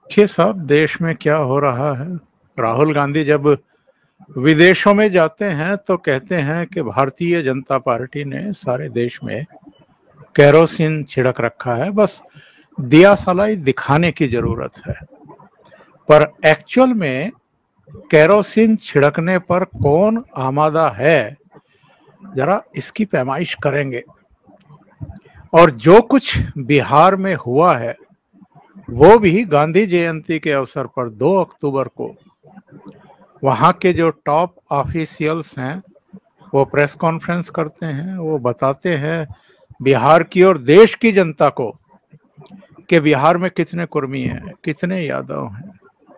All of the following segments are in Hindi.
देखिए साहब, देश में क्या हो रहा है। राहुल गांधी जब विदेशों में जाते हैं तो कहते हैं कि भारतीय जनता पार्टी ने सारे देश में केरोसिन छिड़क रखा है, बस दिया सलाई दिखाने की जरूरत है। पर एक्चुअल में केरोसिन छिड़कने पर कौन आमादा है, जरा इसकी पैमाइश करेंगे। और जो कुछ बिहार में हुआ है वो भी गांधी जयंती के अवसर पर 2 अक्टूबर को वहाँ के जो टॉप ऑफिशियल्स हैं वो प्रेस कॉन्फ्रेंस करते हैं, वो बताते हैं बिहार की और देश की जनता को कि बिहार में कितने कुर्मी हैं, कितने यादव हैं,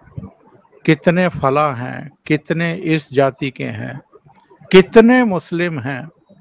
कितने फला हैं, कितने इस जाति के हैं, कितने मुस्लिम हैं।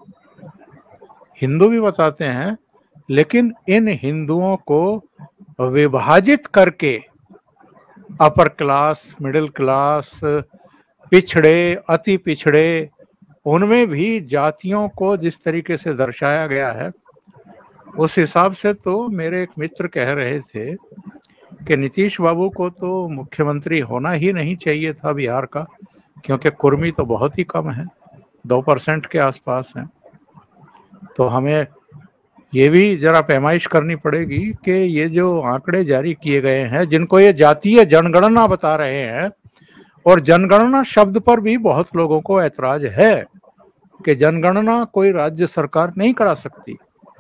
हिंदू भी बताते हैं, लेकिन इन हिंदुओं को विभाजित करके अपर क्लास, मिडिल क्लास, पिछड़े, अति पिछड़े, उनमें भी जातियों को जिस तरीके से दर्शाया गया है, उस हिसाब से तो मेरे एक मित्र कह रहे थे कि नीतीश बाबू को तो मुख्यमंत्री होना ही नहीं चाहिए था बिहार का, क्योंकि कुर्मी तो बहुत ही कम है, 2% के आसपास हैं। तो हमें ये भी जरा पैमाइश करनी पड़ेगी कि ये जो आंकड़े जारी किए गए हैं, जिनको ये जातीय जनगणना बता रहे हैं, और जनगणना शब्द पर भी बहुत लोगों को ऐतराज है कि जनगणना कोई राज्य सरकार नहीं करा सकती।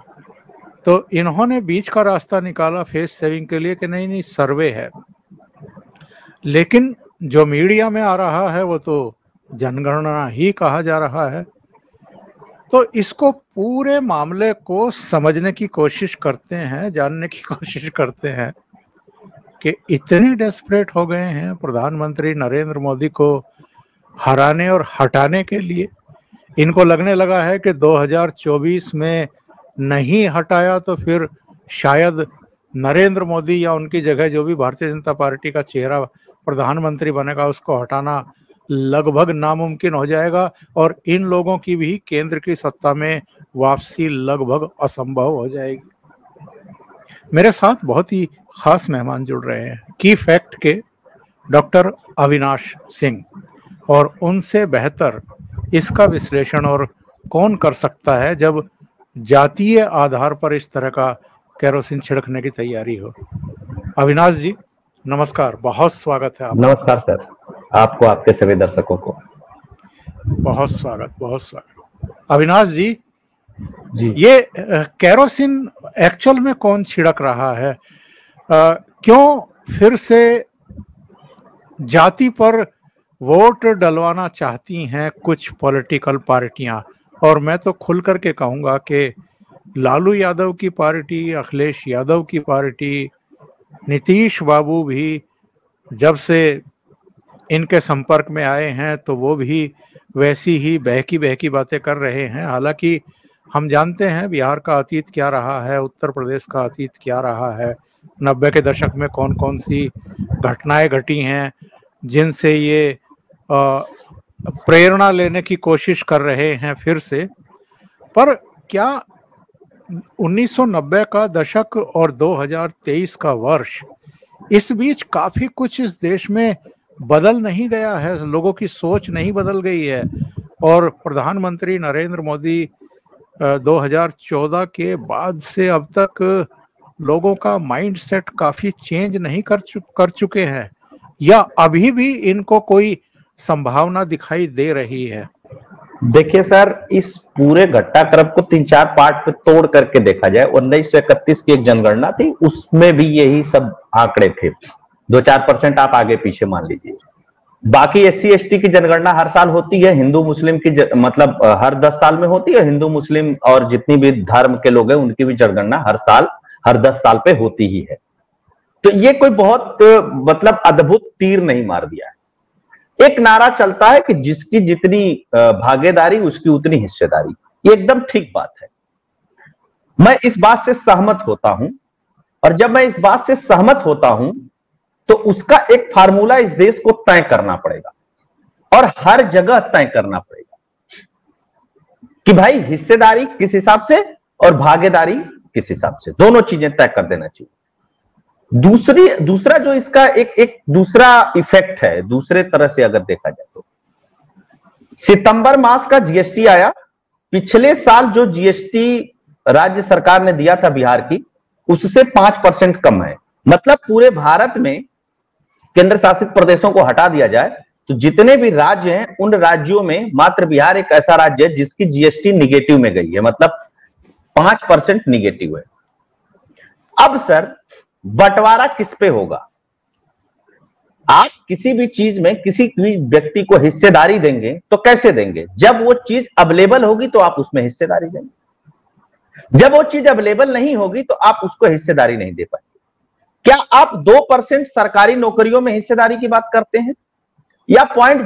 तो इन्होंने बीच का रास्ता निकाला फेस सेविंग के लिए कि नहीं नहीं सर्वे है, लेकिन जो मीडिया में आ रहा है वो तो जनगणना ही कहा जा रहा है। तो इसको पूरे मामले को समझने की कोशिश करते हैं, जानने की कोशिश करते हैं कि इतने डेस्परेट हो गए हैं प्रधानमंत्री नरेंद्र मोदी को हराने और हटाने के लिए। इनको लगने लगा है कि 2024 में नहीं हटाया तो फिर शायद नरेंद्र मोदी या उनकी जगह जो भी भारतीय जनता पार्टी का चेहरा प्रधानमंत्री बनेगा उसको हटाना लगभग नामुमकिन हो जाएगा, और इन लोगों की भी केंद्र की सत्ता में वापसी लगभग असंभव हो जाएगी। मेरे साथ बहुत ही खास मेहमान जुड़ रहे हैं, की फैक्ट के डॉक्टर अविनाश सिंह, और उनसे बेहतर इसका विश्लेषण और कौन कर सकता है जब जातीय आधार पर इस तरह का केरोसिन छिड़कने की तैयारी हो। अविनाश जी नमस्कार, बहुत स्वागत है आपका। नमस्कार सर, आपको, आपके सभी दर्शकों को बहुत स्वागत, बहुत स्वागत। अविनाश जी, जी ये केरोसिन एक्चुअल में कौन छिड़क रहा है? क्यों फिर से जाति पर वोट डलवाना चाहती हैं कुछ पॉलिटिकल पार्टियां? और मैं तो खुल करके कहूंगा कि लालू यादव की पार्टी, अखिलेश यादव की पार्टी, नीतीश बाबू भी जब से इनके संपर्क में आए हैं तो वो भी वैसी ही बहकी बहकी बातें कर रहे हैं। हालांकि हम जानते हैं बिहार का अतीत क्या रहा है, उत्तर प्रदेश का अतीत क्या रहा है, 90 के दशक में कौन कौन सी घटनाएं घटी हैं जिनसे ये प्रेरणा लेने की कोशिश कर रहे हैं फिर से। पर क्या 1990 का दशक और 2023 का वर्ष, इस बीच काफी कुछ इस देश में बदल नहीं गया है? लोगों की सोच नहीं बदल गई है? और प्रधानमंत्री नरेंद्र मोदी 2014 के बाद से अब तक लोगों का माइंड सेट काफी चेंज नहीं कर चुके हैं, या अभी भी इनको कोई संभावना दिखाई दे रही है? देखिए सर, इस पूरे घटनाक्रम को 3-4 पार्ट में तोड़ करके देखा जाए, 1931 की एक जनगणना थी, उसमें भी यही सब आंकड़े थे। 2-4% आप आगे पीछे मान लीजिए। बाकी SC ST की जनगणना हर साल होती है, हिंदू मुस्लिम की मतलब हर 10 साल में होती है। हिंदू मुस्लिम और जितनी भी धर्म के लोग हैं उनकी भी जनगणना हर साल, हर 10 साल पे होती ही है। तो ये कोई बहुत मतलब अद्भुत तीर नहीं मार दिया है। एक नारा चलता है कि जिसकी जितनी भागीदारी उसकी उतनी हिस्सेदारी, ये एकदम ठीक बात है। मैं इस बात से सहमत होता हूं, और जब मैं इस बात से सहमत होता हूं तो उसका एक फार्मूला इस देश को तय करना पड़ेगा, और हर जगह तय करना पड़ेगा कि भाई हिस्सेदारी किस हिसाब से और भागीदारी किस हिसाब से, दोनों चीजें तय कर देना चाहिए। दूसरा जो इसका एक दूसरा इफेक्ट है, दूसरे तरह से अगर देखा जाए तो सितंबर मास का जीएसटी आया, पिछले साल जो जीएसटी राज्य सरकार ने दिया था बिहार की, उससे 5% कम है। मतलब पूरे भारत में केंद्र शासित प्रदेशों को हटा दिया जाए तो जितने भी राज्य हैं उन राज्यों में मात्र बिहार एक ऐसा राज्य है जिसकी जीएसटी निगेटिव में गई है, मतलब 5% निगेटिव है। अब सर बंटवारा किस पे होगा? आप किसी भी चीज में किसी भी व्यक्ति को हिस्सेदारी देंगे तो कैसे देंगे? जब वो चीज अवेलेबल होगी तो आप उसमें हिस्सेदारी देंगे, जब वो चीज अवेलेबल नहीं होगी तो आप उसको हिस्सेदारी नहीं दे पाएंगे। क्या आप 2% सरकारी नौकरियों में हिस्सेदारी की बात करते हैं या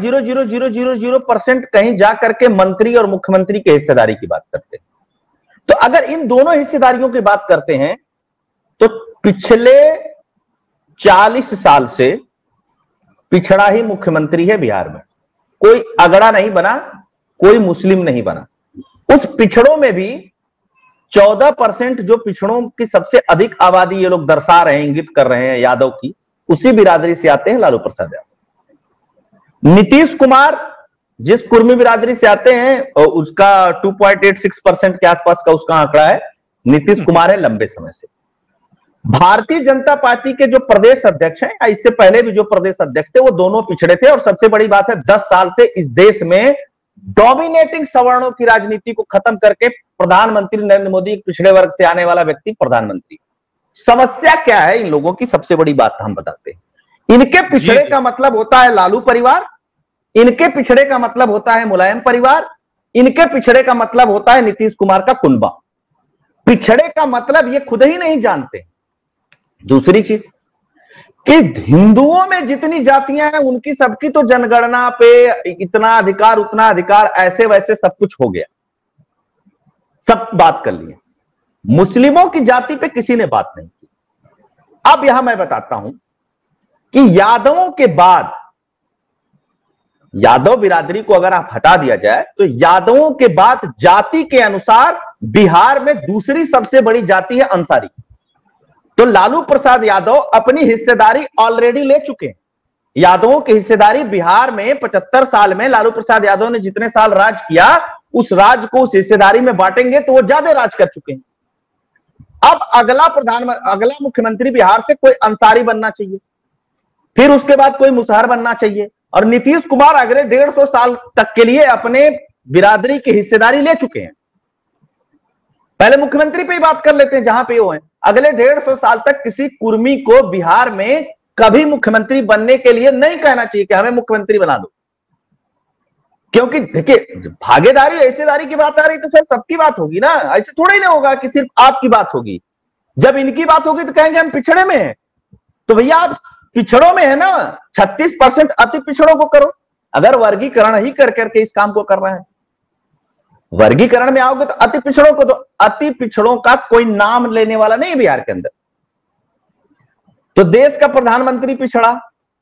0.00000% कहीं जाकर के मंत्री और मुख्यमंत्री के हिस्सेदारी की बात करते हैं? तो अगर इन दोनों हिस्सेदारियों की बात करते हैं तो पिछले 40 साल से पिछड़ा ही मुख्यमंत्री है बिहार में। कोई अगड़ा नहीं बना, कोई मुस्लिम नहीं बना। उस पिछड़ों में भी 14% जो पिछड़ों की सबसे अधिक आबादी ये लोग दर्शा रहे हैं, इंगित कर रहे हैं यादव की, उसी बिरादरी से आते हैं लालू प्रसाद यादव। नीतीश कुमार जिस कुर्मी बिरादरी से आते हैं उसका 2.86% के आसपास का उसका आंकड़ा है। नीतीश कुमार है लंबे समय से। भारतीय जनता पार्टी के जो प्रदेश अध्यक्ष हैं, इससे पहले भी जो प्रदेश अध्यक्ष थे, वो दोनों पिछड़े थे। और सबसे बड़ी बात है 10 साल से इस देश में डोमिनेटिंग सवर्णों की राजनीति को खत्म करके प्रधानमंत्री नरेंद्र मोदी एक पिछड़े वर्ग से आने वाला व्यक्ति प्रधानमंत्री। समस्या क्या है इन लोगों की? सबसे बड़ी बात हम बताते हैं। इनके पिछड़े का मतलब होता है लालू परिवार, इनके पिछड़े का मतलब होता है मुलायम परिवार, इनके पिछड़े का मतलब होता है नीतीश कुमार का कुनबा। पिछड़े का मतलब ये खुद ही नहीं जानते। दूसरी चीज कि हिंदुओं में जितनी जातियां हैं उनकी सबकी तो जनगणना पे इतना अधिकार उतना अधिकार, ऐसे वैसे सब कुछ हो गया, सब बात कर लिए। मुस्लिमों की जाति पे किसी ने बात नहीं की। अब यहां मैं बताता हूं कि यादवों के बाद, यादव बिरादरी को अगर आप हटा दिया जाए तो यादवों के बाद जाति के अनुसार बिहार में दूसरी सबसे बड़ी जाति है अंसारी। तो लालू प्रसाद यादव अपनी हिस्सेदारी ऑलरेडी ले चुके हैं। यादवों की हिस्सेदारी बिहार में 75 साल में लालू प्रसाद यादव ने जितने साल राज किया, उस राज को उस हिस्सेदारी में बांटेंगे तो वो ज्यादा राज कर चुके हैं। अब अगला मुख्यमंत्री बिहार से कोई अंसारी बनना चाहिए, फिर उसके बाद कोई मुसहर बनना चाहिए। और नीतीश कुमार अगले 150 साल तक के लिए अपने बिरादरी की हिस्सेदारी ले चुके हैं। पहले मुख्यमंत्री पे ही बात कर लेते हैं जहां पे वो हैं। अगले 150 साल तक किसी कुर्मी को बिहार में कभी मुख्यमंत्री बनने के लिए नहीं कहना चाहिए कि हमें मुख्यमंत्री बना दो। क्योंकि देखिए, भागीदारी हिस्सेदारी की बात आ रही तो सर सबकी बात होगी ना, ऐसे थोड़ा ही ना होगा कि सिर्फ आपकी बात होगी। जब इनकी बात होगी तो कहेंगे हम पिछड़े में हैं। तो भैया आप पिछड़ों में है ना, 36% अति पिछड़ों को करो। अगर वर्गीकरण ही कर करके इस काम को कर रहा है, वर्गीकरण में आओगे तो अति पिछड़ों को, तो अति पिछड़ों का कोई नाम लेने वाला नहीं बिहार के अंदर। तो देश का प्रधानमंत्री पिछड़ा,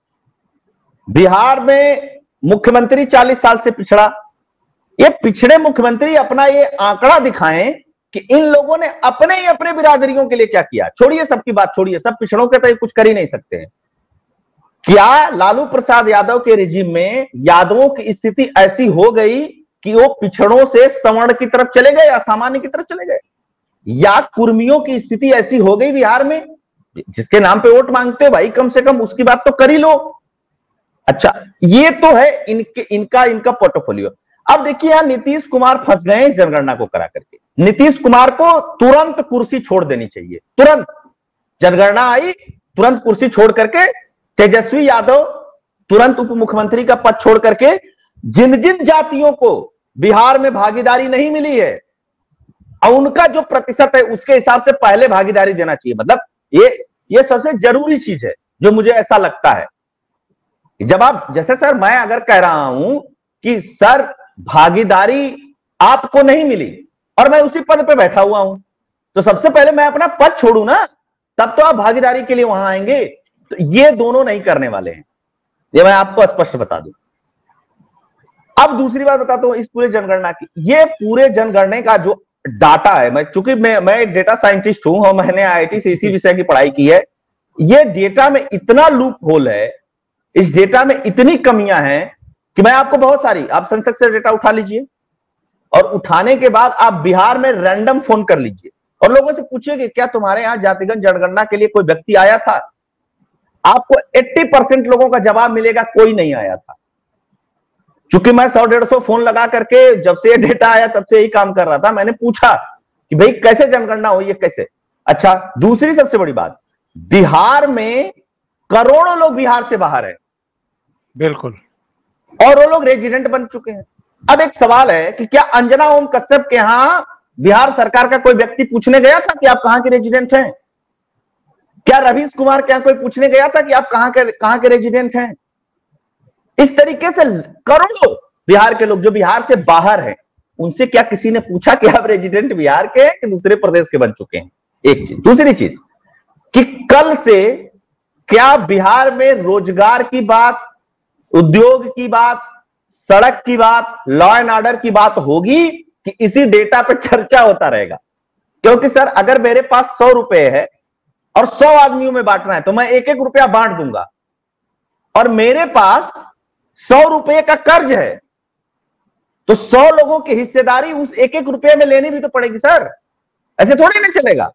बिहार में मुख्यमंत्री 40 साल से पिछड़ा। ये पिछड़े मुख्यमंत्री अपना ये आंकड़ा दिखाएं कि इन लोगों ने अपने ही अपने बिरादरियों के लिए क्या किया। छोड़िए सबकी बात, छोड़िए, सब पिछड़ों के तो कुछ कर ही नहीं सकते हैं। क्या लालू प्रसाद यादव के रिजीम में यादवों की स्थिति ऐसी हो गई कि वो पिछड़ों से सवर्ण की तरफ चले गए, असामान्य की तरफ चले गए? या कुर्मियों की स्थिति ऐसी हो गई बिहार में, जिसके नाम पे वोट मांगते हो भाई, कम से कम उसकी बात तो कर ही लो। अच्छा, ये तो है इनका पोर्टफोलियो। अब देखिए यहां नीतीश कुमार फंस गए इस जनगणना को करा करके। नीतीश कुमार को तुरंत कुर्सी छोड़ देनी चाहिए, तुरंत। जनगणना आई, तुरंत कुर्सी छोड़ करके तेजस्वी यादव तुरंत उप मुख्यमंत्री का पद छोड़ करके, जिन जिन जातियों को बिहार में भागीदारी नहीं मिली है और उनका जो प्रतिशत है उसके हिसाब से पहले भागीदारी देना चाहिए। मतलब ये सबसे जरूरी चीज है जो मुझे ऐसा लगता है। जब आप, जैसे सर मैं अगर कह रहा हूं कि सर भागीदारी आपको नहीं मिली और मैं उसी पद पे बैठा हुआ हूं, तो सबसे पहले मैं अपना पद छोड़ू ना, तब तो आप भागीदारी के लिए वहां आएंगे। तो ये दोनों नहीं करने वाले हैं, ये मैं आपको स्पष्ट बता दूं। अब दूसरी बात बताता हूं इस पूरे जनगणना की। ये पूरे जनगणना का जो डाटा है, चूंकि मैं एक डेटा साइंटिस्ट हूं और मैंने आईआईटी से इसी विषय की पढ़ाई की है, ये डेटा में इतना लूप होल है, इस डेटा में इतनी कमियां हैं कि मैं आपको बहुत सारी, आप संसद से डेटा उठा लीजिए और उठाने के बाद आप बिहार में रैंडम फोन कर लीजिए और लोगों से पूछिए कि क्या तुम्हारे यहां जातिगत जनगणना के लिए कोई व्यक्ति आया था। आपको 80% लोगों का जवाब मिलेगा कोई नहीं आया था। चूंकि मैं 100-150 फोन लगा करके जब से ये डेटा आया तब से यही काम कर रहा था, मैंने पूछा कि भाई कैसे जनगणना हुई है, कैसे। अच्छा, दूसरी सबसे बड़ी बात, बिहार में करोड़ों लोग बिहार से बाहर हैं, बिल्कुल, और वो लोग रेजिडेंट बन चुके हैं। अब एक सवाल है कि क्या अंजना ओम कश्यप के यहां बिहार सरकार का कोई व्यक्ति पूछने गया था कि आप कहां के रेजिडेंट हैं? क्या रवीश कुमार के यहां कोई पूछने गया था कि आप कहां के रेजिडेंट हैं? इस तरीके से करोड़ों बिहार के लोग जो बिहार से बाहर हैं, उनसे क्या किसी ने पूछा कि आप रेजिडेंट बिहार के हैं कि दूसरे प्रदेश के बन चुके हैं? एक चीज। दूसरी चीज कि कल से क्या बिहार में रोजगार की बात, उद्योग की बात, सड़क की बात, लॉ एंड ऑर्डर की बात होगी कि इसी डेटा पे चर्चा होता रहेगा? क्योंकि सर अगर मेरे पास 100 रुपए है और 100 आदमियों में बांटना है तो मैं 1-1 रुपया बांट दूंगा, और मेरे पास 100 रुपए का कर्ज है तो 100 लोगों की हिस्सेदारी उस 1-1 रुपये में लेनी भी तो पड़ेगी सर, ऐसे थोड़ी नहीं चलेगा।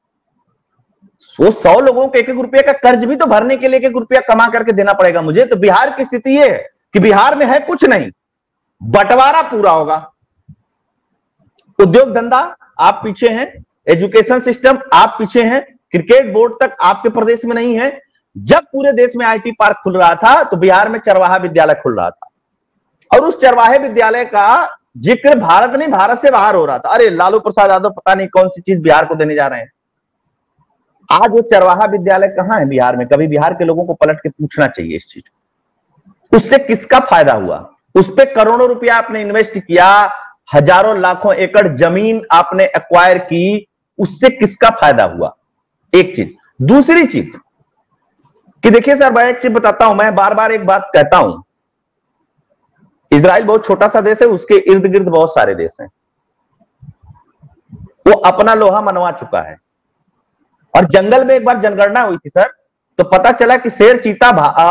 100 लोगों को 1-1 रुपये का कर्ज भी तो भरने के लिए 1-1 रुपया कमा करके देना पड़ेगा मुझे। तो बिहार की स्थिति यह है कि बिहार में है कुछ नहीं, बंटवारा पूरा होगा। उद्योग धंधा आप पीछे हैं, एजुकेशन सिस्टम आप पीछे हैं, क्रिकेट बोर्ड तक आपके प्रदेश में नहीं है। जब पूरे देश में आईटी पार्क खुल रहा था तो बिहार में चरवाहा विद्यालय खुल रहा था, और उस चरवाहे विद्यालय का जिक्र भारत नहीं भारत से बाहर हो रहा था। अरे लालू प्रसाद यादव पता नहीं कौन सी चीज बिहार को देने जा रहे हैं। आज वो चरवाहा विद्यालय कहां है बिहार में? कभी बिहार के लोगों को पलट के पूछना चाहिए इस चीज को। उससे किसका फायदा हुआ? उस पर करोड़ों रुपया आपने इन्वेस्ट किया, हजारों लाखों एकड़ जमीन आपने एक्वायर की, उससे किसका फायदा हुआ? एक चीज। दूसरी चीज कि देखिए सर, मैं एक चीज बताता हूं, मैं बार बार एक बात कहता हूं, इजराइल बहुत छोटा सा देश है, उसके इर्द गिर्द बहुत सारे देश हैं। वो अपना लोहा मनवा चुका है, और जंगल में एक बार जनगणना हुई थी सर, तो पता चला कि शेर, चीता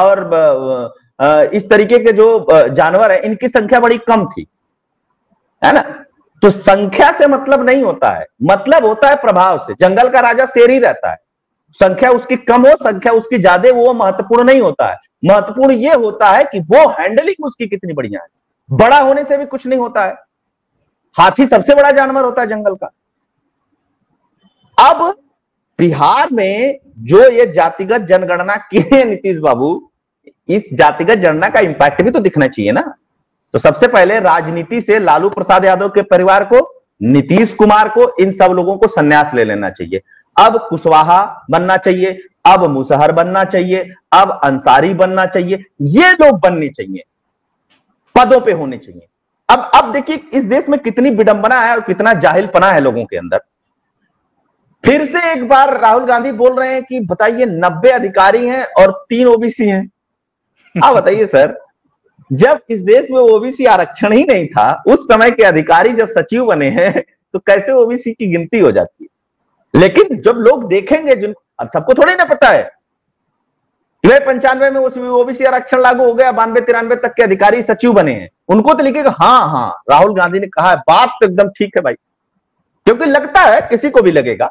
और इस तरीके के जो जानवर है, इनकी संख्या बड़ी कम थी, है ना। तो संख्या से मतलब नहीं होता है, मतलब होता है प्रभाव से। जंगल का राजा शेर ही रहता है, संख्या उसकी कम हो, संख्या उसकी ज्यादा, वो महत्वपूर्ण नहीं होता है। महत्वपूर्ण ये होता है कि वो हैंडलिंग उसकी कितनी बढ़िया है। बड़ा होने से भी कुछ नहीं होता है। हाथी सबसे बड़ा जानवर होता है जंगल का। अब बिहार में जो ये जातिगत जनगणना की है नीतीश बाबू, इस जातिगत जनगणना का इंपैक्ट भी तो दिखना चाहिए ना। तो सबसे पहले राजनीति से लालू प्रसाद यादव के परिवार को, नीतीश कुमार को, इन सब लोगों को संन्यास ले लेना चाहिए। अब कुशवाहा बनना चाहिए, अब मुसहर बनना चाहिए, अब अंसारी बनना चाहिए, ये लोग बनने चाहिए, पदों पे होने चाहिए। अब देखिए इस देश में कितनी विडंबना है और कितना जाहिलपना है लोगों के अंदर। फिर से एक बार राहुल गांधी बोल रहे हैं कि बताइए 90 अधिकारी हैं और 3 ओबीसी हैं। आप बताइए सर, जब इस देश में ओबीसी आरक्षण ही नहीं था, उस समय के अधिकारी जब सचिव बने हैं, तो कैसे ओबीसी की गिनती हो जाती है? लेकिन जब लोग देखेंगे, जिन अब सबको थोड़ी ना पता है कि 95 में ओबीसी आरक्षण लागू हो गया, 92-93 तक के अधिकारी सचिव बने हैं, उनको तो लिखेगा हाँ हाँ राहुल गांधी ने कहा है, बात तो एकदम ठीक है भाई, क्योंकि लगता है, किसी को भी लगेगा।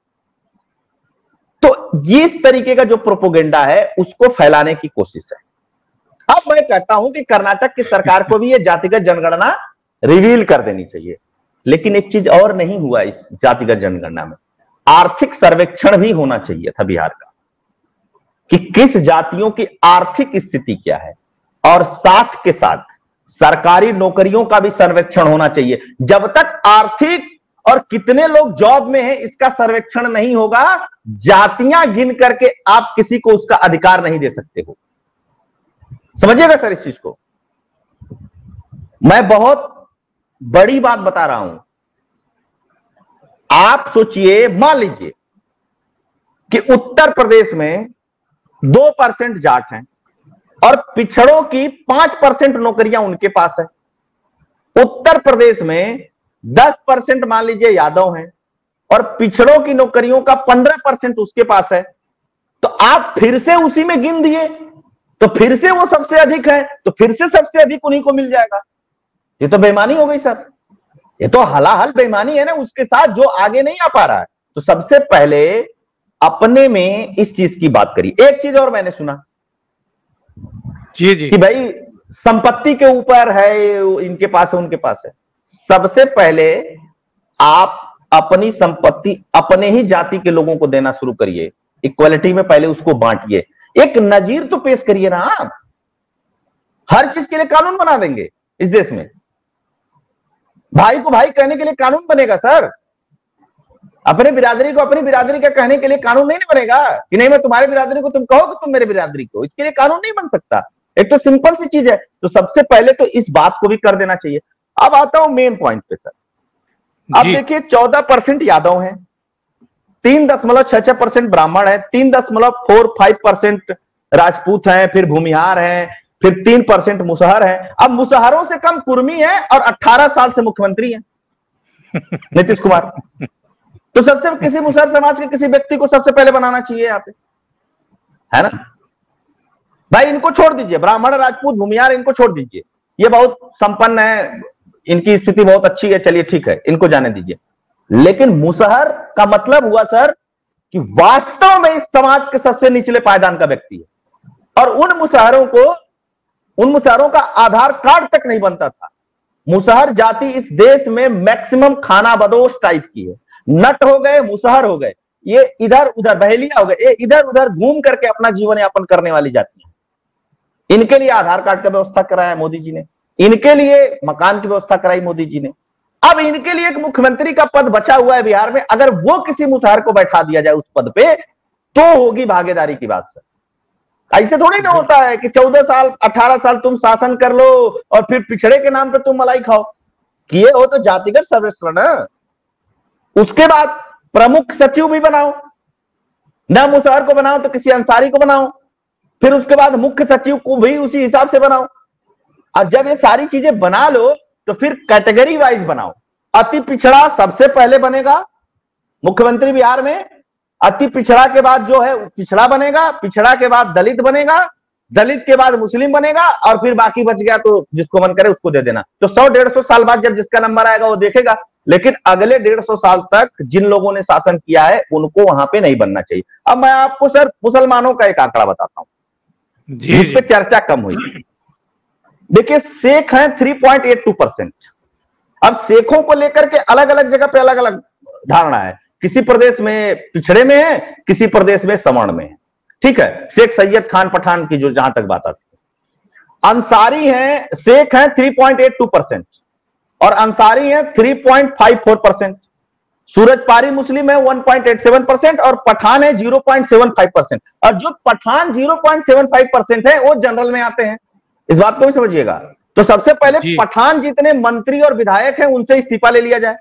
तो ये इस तरीके का जो प्रोपोगेंडा है उसको फैलाने की कोशिश है। अब मैं कहता हूं कि कर्नाटक की सरकार को भी ये जातिगत जनगणना रिवील कर देनी चाहिए। लेकिन एक चीज और नहीं हुआ इस जातिगत जनगणना में, आर्थिक सर्वेक्षण भी होना चाहिए था बिहार का, कि किस जातियों की आर्थिक स्थिति क्या है, और साथ के साथ सरकारी नौकरियों का भी सर्वेक्षण होना चाहिए। जब तक आर्थिक और कितने लोग जॉब में हैं इसका सर्वेक्षण नहीं होगा, जातियां गिन करके आप किसी को उसका अधिकार नहीं दे सकते हो। समझिएगा सर इस चीज को। मैं बहुत बड़ी बात बता रहा हूं। आप सोचिए, मान लीजिए कि उत्तर प्रदेश में 2% जाट हैं और पिछड़ों की 5% नौकरियां उनके पास है। उत्तर प्रदेश में 10% मान लीजिए यादव हैं और पिछड़ों की नौकरियों का 15% उसके पास है। तो आप फिर से उसी में गिन दिए, तो फिर से वो सबसे अधिक है, तो फिर से सबसे अधिक उन्हीं को मिल जाएगा। ये तो बेईमानी हो गई सर, ये तो हलाहल बेईमानी है ना, उसके साथ जो आगे नहीं आ पा रहा है। तो सबसे पहले अपने में इस चीज की बात करी। एक चीज और मैंने सुना जी जी कि भाई संपत्ति के ऊपर है, इनके पास है उनके पास है। सबसे पहले आप अपनी संपत्ति अपने ही जाति के लोगों को देना शुरू करिए, इक्वालिटी में पहले उसको बांटिए, एक नजीर तो पेश करिए ना। आप हर चीज के लिए कानून बना देंगे इस देश में, भाई को भाई कहने के लिए कानून बनेगा सर, अपने बिरादरी को अपनी बिरादरी का कहने के लिए कानून नहीं बनेगा कि नहीं मैं तुम्हारे बिरादरी को तुम कहो कि तुम मेरे बिरादरी को, इसके लिए कानून नहीं बन सकता। एक तो सिंपल सी चीज है। तो सबसे पहले तो इस बात को भी कर देना चाहिए। अब आता हूं मेन पॉइंट पे सर। अब देखिए 14% यादव हैं, 3.66% ब्राह्मण है, 3.45% राजपूत हैं, फिर भूमिहार हैं, फिर 3% मुसहर है। अब मुसहरों से कम कुर्मी है और 18 साल से मुख्यमंत्री है नीतीश कुमार। तो सबसे किसी मुसहर समाज के किसी व्यक्ति को सबसे पहले बनाना चाहिए यहाँ पे, है ना भाई। इनको छोड़ दीजिए, ब्राह्मण राजपूत भूमिहार इनको छोड़ दीजिए, ये बहुत संपन्न है, इनकी स्थिति बहुत अच्छी है, चलिए ठीक है, इनको जाने दीजिए। लेकिन मुसहर का मतलब हुआ सर कि वास्तव में इस समाज के सबसे निचले पायदान का व्यक्ति है। और उन मुसहरों का आधार कार्ड तक नहीं बनता था। मुसहर जाति इस देश में मैक्सिमम खाना बदोश टाइप की है, नट हो गए, मुसहर हो गए, ये इधर उधर बहेलिया हो गए, ये इधर उधर घूम करके अपना जीवन यापन करने वाली जाति है। इनके लिए आधार कार्ड का व्यवस्था कराया मोदी जी ने, इनके लिए मकान की व्यवस्था कराई मोदी जी ने। अब इनके लिए एक मुख्यमंत्री का पद बचा हुआ है बिहार में, अगर वो किसी मुसहर को बैठा दिया जाए उस पद पे तो होगी भागीदारी की बात सर। ऐसे थोड़ी ना होता है कि 14 साल 18 साल तुम शासन कर लो और फिर पिछड़े के नाम पे तुम मलाई खाओ। किए हो तो जातिगत सर्वेक्षण ना, उसके बाद प्रमुख सचिव भी बनाओ, ना मुसहर को बनाओ तो किसी अंसारी को बनाओ, फिर उसके बाद मुख्य सचिव को भी उसी हिसाब से बनाओ। और जब ये सारी चीजें बना लो तो फिर कैटेगरी वाइज बनाओ। अति पिछड़ा सबसे पहले बनेगा मुख्यमंत्री बिहार में, अति पिछड़ा के बाद जो है पिछड़ा बनेगा, पिछड़ा के बाद दलित बनेगा, दलित के बाद मुस्लिम बनेगा, और फिर बाकी बच गया तो जिसको मन करे उसको दे देना। तो 100-150 साल बाद जब जिसका नंबर आएगा वो देखेगा। लेकिन अगले 150 साल तक जिन लोगों ने शासन किया है उनको वहां पे नहीं बनना चाहिए। अब मैं आपको सर मुसलमानों का एक आंकड़ा बताता हूं जिस पे चर्चा कम हुई। देखिए शेख हैं 3.82%। अब शेखों को लेकर के अलग अलग जगह पे अलग अलग धारणा है, किसी प्रदेश में पिछड़े में है, किसी प्रदेश में सवर्ण में है, ठीक है। शेख सैयद खान पठान की जो जहां तक बात आती है, अंसारी हैं, शेख हैं 3.82% और अंसारी हैं 3.54%। सूरज पारी मुस्लिम है 1.87% और पठान है 0.75%। और जो पठान 0.75% है वो जनरल में आते हैं, इस बात को भी समझिएगा। तो सबसे पहले पठान जितने मंत्री और विधायक हैं उनसे इस्तीफा ले लिया जाए।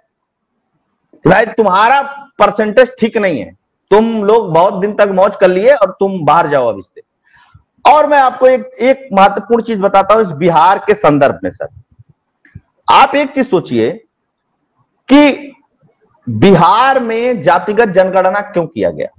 भाई तुम्हारा परसेंटेज ठीक नहीं है, तुम लोग बहुत दिन तक मौज कर लिए और तुम बाहर जाओ अब इससे। और मैं आपको एक महत्वपूर्ण चीज बताता हूं इस बिहार के संदर्भ में सर। आप एक चीज सोचिए कि बिहार में जातिगत जनगणना क्यों किया गया।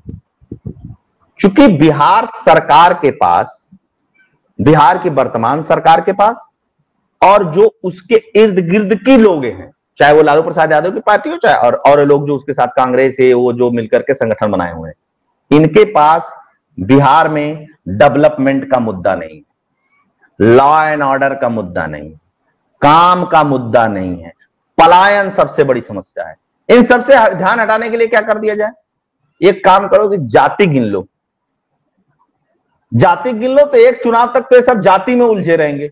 चूंकि बिहार सरकार के पास, बिहार की वर्तमान सरकार के पास और जो उसके इर्द गिर्द की लोग हैं, चाहे वो लालू प्रसाद यादव की पार्टी हो चाहे और लोग जो उसके साथ कांग्रेस है, वो जो मिलकर के संगठन बनाए हुए हैं, इनके पास बिहार में डेवलपमेंट का मुद्दा नहीं, लॉ एंड ऑर्डर का मुद्दा नहीं, काम का मुद्दा नहीं है, पलायन सबसे बड़ी समस्या है। इन सबसे ध्यान हटाने के लिए क्या कर दिया जाए, एक काम करो कि जाति गिन लो, जाति गिन लो, तो एक चुनाव तक तो ये सब जाति में उलझे रहेंगे।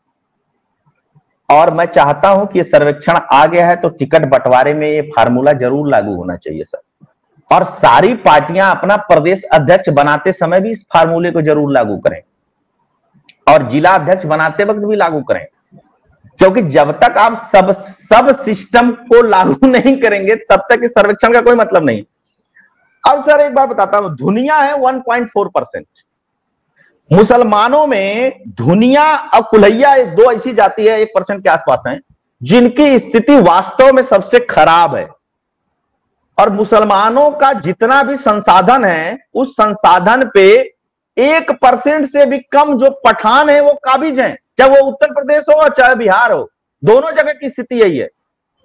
और मैं चाहता हूं कि ये सर्वेक्षण आ गया है तो टिकट बंटवारे में ये फार्मूला जरूर लागू होना चाहिए सर। और सारी पार्टियां अपना प्रदेश अध्यक्ष बनाते समय भी इस फार्मूले को जरूर लागू करें और जिला अध्यक्ष बनाते वक्त भी लागू करें, क्योंकि जब तक आप सब सिस्टम को लागू नहीं करेंगे तब तक इस सर्वेक्षण का कोई मतलब नहीं। अब सर एक बात बताता हूं, धुनिया है 1.4%। मुसलमानों में धुनिया और कुल्हैया दो ऐसी जाति है 1% के आसपास हैं जिनकी स्थिति वास्तव में सबसे खराब है। और मुसलमानों का जितना भी संसाधन है उस संसाधन पे 1% से भी कम जो पठान है वो काबिज हैं, चाहे वो उत्तर प्रदेश हो और चाहे बिहार हो, दोनों जगह की स्थिति यही है।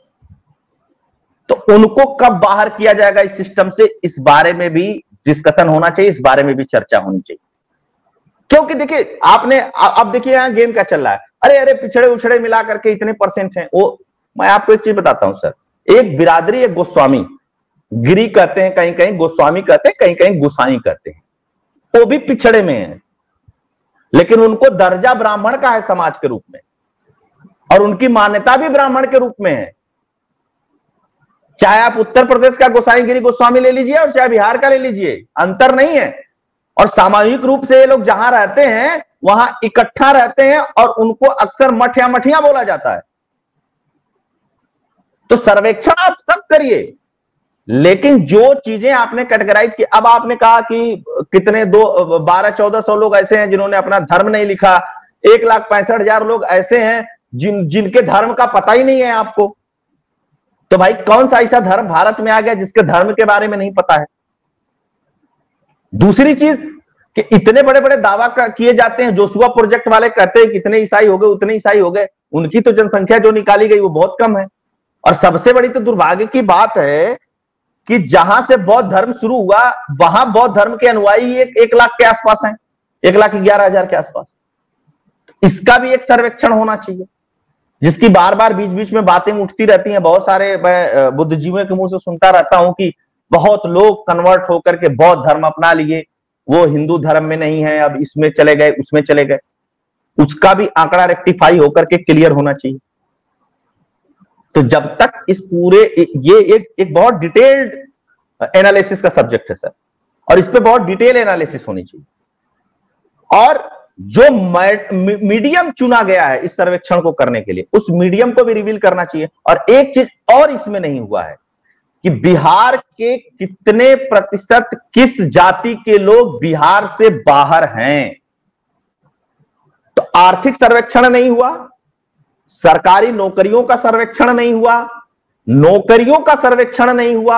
तो उनको कब बाहर किया जाएगा इस सिस्टम से, इस बारे में भी डिस्कशन होना चाहिए, इस बारे में भी चर्चा होनी चाहिए। क्योंकि देखिए आपने अब देखिए यहां गेम क्या चल रहा है, अरे अरे पिछड़े उछड़े मिला करके इतने परसेंट हैं। वो मैं आपको एक चीज बताता हूं सर, एक बिरादरी, एक गोस्वामी, गिरी कहते हैं कहीं कहीं, गोस्वामी कहते हैं कहीं कहीं, गोसाई कहते हैं, वो भी पिछड़े में है, लेकिन उनको दर्जा ब्राह्मण का है समाज के रूप में, और उनकी मान्यता भी ब्राह्मण के रूप में है। चाहे आप उत्तर प्रदेश का गोसाईगिरी गोस्वामी ले लीजिए और चाहे बिहार का ले लीजिए, अंतर नहीं है। और सामाजिक रूप से ये लोग जहां रहते हैं वहां इकट्ठा रहते हैं और उनको अक्सर मठ या मठिया बोला जाता है। तो सर्वेक्षण आप सब करिए, लेकिन जो चीजें आपने कैटेगराइज की, अब आपने कहा कि कितने 1200-1400 लोग ऐसे हैं जिन्होंने अपना धर्म नहीं लिखा, 1,65,000 लोग ऐसे हैं जिनके धर्म का पता ही नहीं है आपको। तो भाई कौन सा ऐसा धर्म भारत में आ गया जिसके धर्म के बारे में नहीं पता है? दूसरी चीज कि इतने बड़े बड़े दावा किए जाते हैं, जोशुआ प्रोजेक्ट वाले कहते हैं कितने ईसाई हो गए, उतने ईसाई हो गए, उनकी तो जनसंख्या जो निकाली गई वो बहुत कम है। और सबसे बड़ी तो दुर्भाग्य की बात है कि जहां से बौद्ध धर्म शुरू हुआ वहां बौद्ध धर्म के अनुयायी 1 लाख के आसपास हैं, 1,11,000 के आसपास। इसका भी एक सर्वेक्षण होना चाहिए, जिसकी बार बार बीच बीच में बातें उठती रहती हैं। बहुत सारे मैं बुद्धिजीवियों के मुंह से सुनता रहता हूं कि बहुत लोग कन्वर्ट होकर के बौद्ध धर्म अपना लिए, वो हिंदू धर्म में नहीं है, अब इसमें चले गए, उसमें चले गए। उसका भी आंकड़ा रेक्टिफाई होकर के क्लियर होना चाहिए। तो जब तक इस पूरे ये एक बहुत डिटेल्ड एनालिसिस का सब्जेक्ट है सर, और इस पे बहुत डिटेल एनालिसिस होनी चाहिए। और जो मीडियम चुना गया है इस सर्वेक्षण को करने के लिए, उस मीडियम को भी रिवील करना चाहिए। और एक चीज और इसमें नहीं हुआ है कि बिहार के कितने प्रतिशत किस जाति के लोग बिहार से बाहर हैं। तो आर्थिक सर्वेक्षण नहीं हुआ, सरकारी नौकरियों का सर्वेक्षण नहीं हुआ, नौकरियों का सर्वेक्षण नहीं हुआ,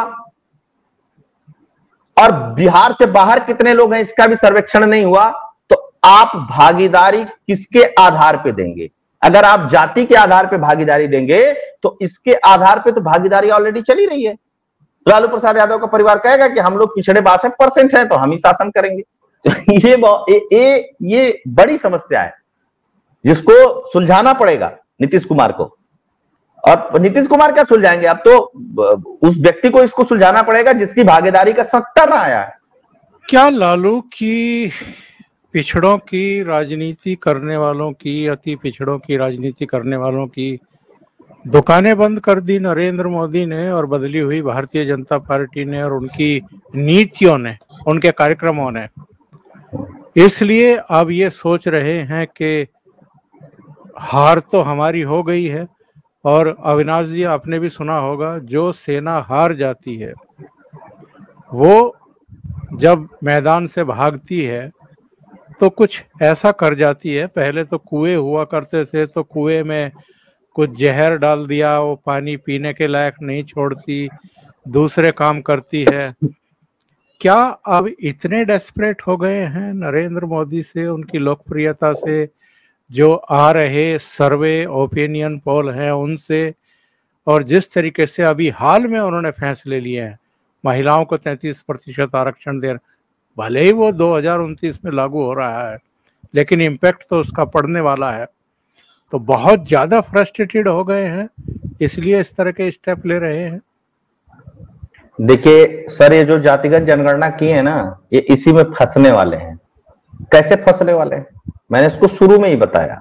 और बिहार से बाहर कितने लोग हैं इसका भी सर्वेक्षण नहीं हुआ। तो आप भागीदारी किसके आधार पे देंगे? अगर आप जाति के आधार पे भागीदारी देंगे तो इसके आधार पे तो भागीदारी ऑलरेडी चली रही है। लालू प्रसाद यादव का परिवार कहेगा कि हम लोग पिछड़े 62% हैं तो हम ही शासन करेंगे। तो ये बड़ी समस्या है जिसको सुलझाना पड़ेगा नीतीश कुमार को। और नीतीश कुमार क्या सुलझाएंगे? अब तो उस व्यक्ति को इसको सुलझाना पड़ेगा जिसकी भागीदारी का सट्टा ना आया है। क्या लालू की पिछड़ों की राजनीति करने वालों की, अति पिछड़ों की राजनीति करने वालों की दुकानें बंद कर दी नरेंद्र मोदी ने और बदली हुई भारतीय जनता पार्टी ने और उनकी नीतियों ने, उनके कार्यक्रमों ने? इसलिए अब ये सोच रहे हैं कि हार तो हमारी हो गई है। और अविनाश जी आपने भी सुना होगा, जो सेना हार जाती है वो जब मैदान से भागती है तो कुछ ऐसा कर जाती है। पहले तो कुएं हुआ करते थे तो कुएं में कुछ जहर डाल दिया, वो पानी पीने के लायक नहीं छोड़ती, दूसरे काम करती है। क्या अब इतने डेस्परेट हो गए हैं नरेंद्र मोदी से, उनकी लोकप्रियता से, जो आ रहे सर्वे ओपिनियन पोल हैं उनसे, और जिस तरीके से अभी हाल में उन्होंने फैसले लिए हैं महिलाओं को 33% आरक्षण देना, भले ही वो 2029 में लागू हो रहा है लेकिन इम्पैक्ट तो उसका पड़ने वाला है। तो बहुत ज्यादा फ्रस्ट्रेटेड हो गए हैं, इसलिए इस तरह के स्टेप ले रहे हैं। देखिए सर, ये जो जातिगत जनगणना की है ना, ये इसी में फंसने वाले हैं। कैसे फंसने वाले हैं? मैंने इसको शुरू में ही बताया।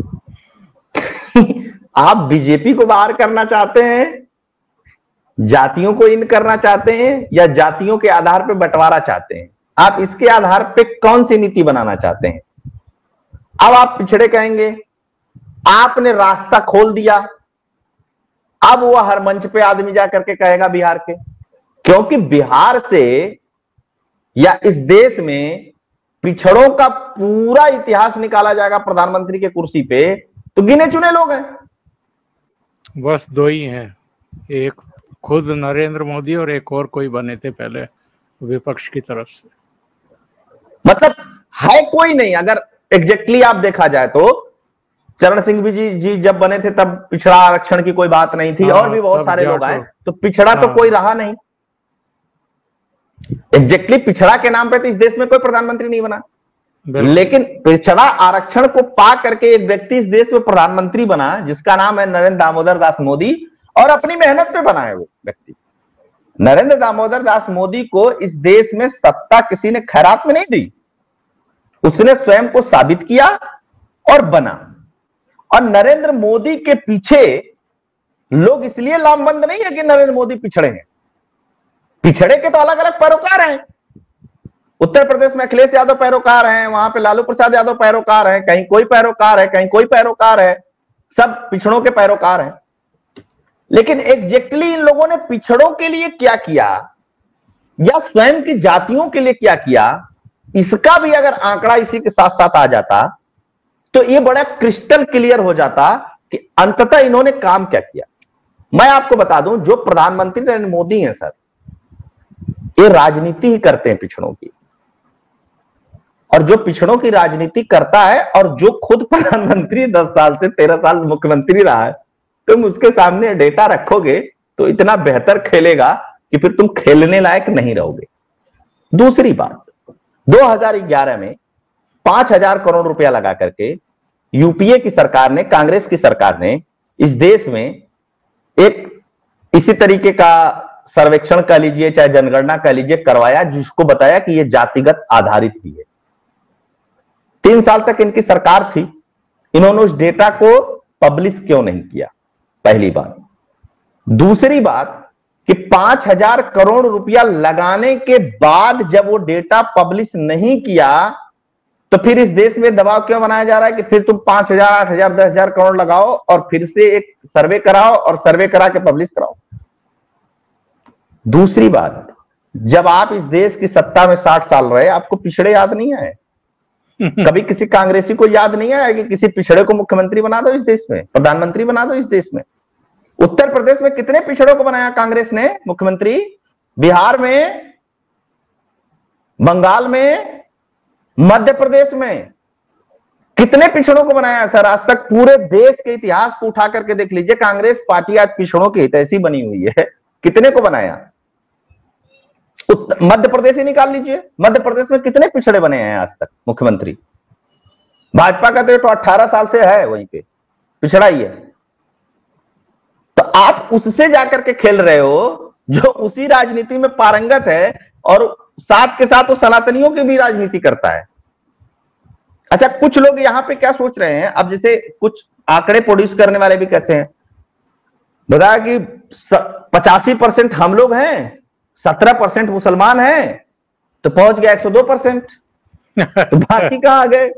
आप बीजेपी को बाहर करना चाहते हैं, जातियों को इन करना चाहते हैं, या जातियों के आधार पर बंटवारा चाहते हैं? आप इसके आधार पे कौन सी नीति बनाना चाहते हैं? अब आप पिछड़े कहेंगे, आपने रास्ता खोल दिया, अब वह हर मंच पे आदमी जाकर के कहेगा बिहार के, क्योंकि बिहार से या इस देश में पिछड़ों का पूरा इतिहास निकाला जाएगा प्रधानमंत्री के कुर्सी पे तो गिने चुने लोग हैं, बस 2 ही हैं, एक खुद नरेंद्र मोदी और एक और कोई बने थे पहले विपक्ष की तरफ से। मतलब है कोई नहीं। अगर एग्जैक्टली आप देखा जाए तो चरण सिंह भी जी जब बने थे तब पिछड़ा आरक्षण की कोई बात नहीं थी, और भी बहुत सारे लोग आए, तो पिछड़ा तो कोई रहा नहीं। एग्जैक्टली पिछड़ा के नाम पे तो इस देश में कोई प्रधानमंत्री नहीं बना, लेकिन पिछड़ा आरक्षण को पा करके एक व्यक्ति इस देश में प्रधानमंत्री बना जिसका नाम है नरेंद्र दामोदर दास मोदी, और अपनी मेहनत पे बना है वो व्यक्ति। नरेंद्र दामोदर दास मोदी को इस देश में सत्ता किसी ने खैरात में नहीं दी, उसने स्वयं को साबित किया और बना। और नरेंद्र मोदी के पीछे लोग इसलिए लामबंद नहीं है कि नरेंद्र मोदी पिछड़े हैं, पिछड़े के तो अलग अलग पैरोकार हैं। उत्तर प्रदेश में अखिलेश यादव पैरोकार हैं, वहां पे लालू प्रसाद यादव पैरोकार हैं, कहीं कोई पैरोकार है, कहीं कोई पैरोकार है, सब पिछड़ों के पैरोकार हैं। लेकिन एग्जैक्टली इन लोगों ने पिछड़ों के लिए क्या किया या स्वयं की जातियों के लिए क्या किया, इसका भी अगर आंकड़ा इसी के साथ साथ आ जाता तो यह बड़ा क्रिस्टल क्लियर हो जाता कि अंततः इन्होंने काम क्या किया। मैं आपको बता दूं, जो प्रधानमंत्री नरेंद्र मोदी हैं सर, ये राजनीति ही करते हैं पिछड़ों की, और जो पिछड़ों की राजनीति करता है और जो खुद प्रधानमंत्री 10 साल से 13 साल मुख्यमंत्री रहा है, तुम उसके सामने डेटा रखोगे तो इतना बेहतर खेलेगा कि फिर तुम खेलने लायक नहीं रहोगे। दूसरी बात, 2011 में 5,000 करोड़ रुपया लगा करके यूपीए की सरकार ने, कांग्रेस की सरकार ने इस देश में एक इसी तरीके का सर्वेक्षण कह लीजिए चाहे जनगणना कह लीजिए करवाया, जिसको बताया कि यह जातिगत आधारित भी है। 3 साल तक इनकी सरकार थी, इन्होंने उस डेटा को पब्लिश क्यों नहीं किया, पहली बात। दूसरी बात कि 5,000 करोड़ रुपया लगाने के बाद जब वो डेटा पब्लिश नहीं किया तो फिर इस देश में दबाव क्यों बनाया जा रहा है कि फिर तुम 5,000, 8,000, 10,000 करोड़ लगाओ और फिर से एक सर्वे कराओ और सर्वे करा के पब्लिश कराओ। दूसरी बात, जब आप इस देश की सत्ता में 60 साल रहे, आपको पिछड़े याद नहीं आए? कभी किसी कांग्रेसी को याद नहीं आया कि किसी पिछड़े को मुख्यमंत्री बना दो इस देश में, प्रधानमंत्री बना दो इस देश में? उत्तर प्रदेश में कितने पिछड़ों को बनाया कांग्रेस ने मुख्यमंत्री? बिहार में, बंगाल में, मध्य प्रदेश में कितने पिछड़ों को बनाया सर? आज तक पूरे देश के इतिहास को उठा करके देख लीजिए, कांग्रेस पार्टी आज पिछड़ों की हितैषी बनी हुई है। कितने को बनाया? मध्य प्रदेश ही निकाल लीजिए, मध्य प्रदेश में कितने पिछड़े बने हैं आज तक मुख्यमंत्री? भाजपा का तो 18 साल से है वहीं पे, पिछड़ा ही है। तो आप उससे जाकर के खेल रहे हो जो उसी राजनीति में पारंगत है और साथ के साथ वो सनातनियों की भी राजनीति करता है। अच्छा, कुछ लोग यहां पे क्या सोच रहे हैं, अब जैसे कुछ आंकड़े प्रोड्यूस करने वाले भी कैसे हैं, बताया कि 85% हम लोग हैं, 17% मुसलमान हैं, तो पहुंच गया 102%, तो बाकी कहां आ गए?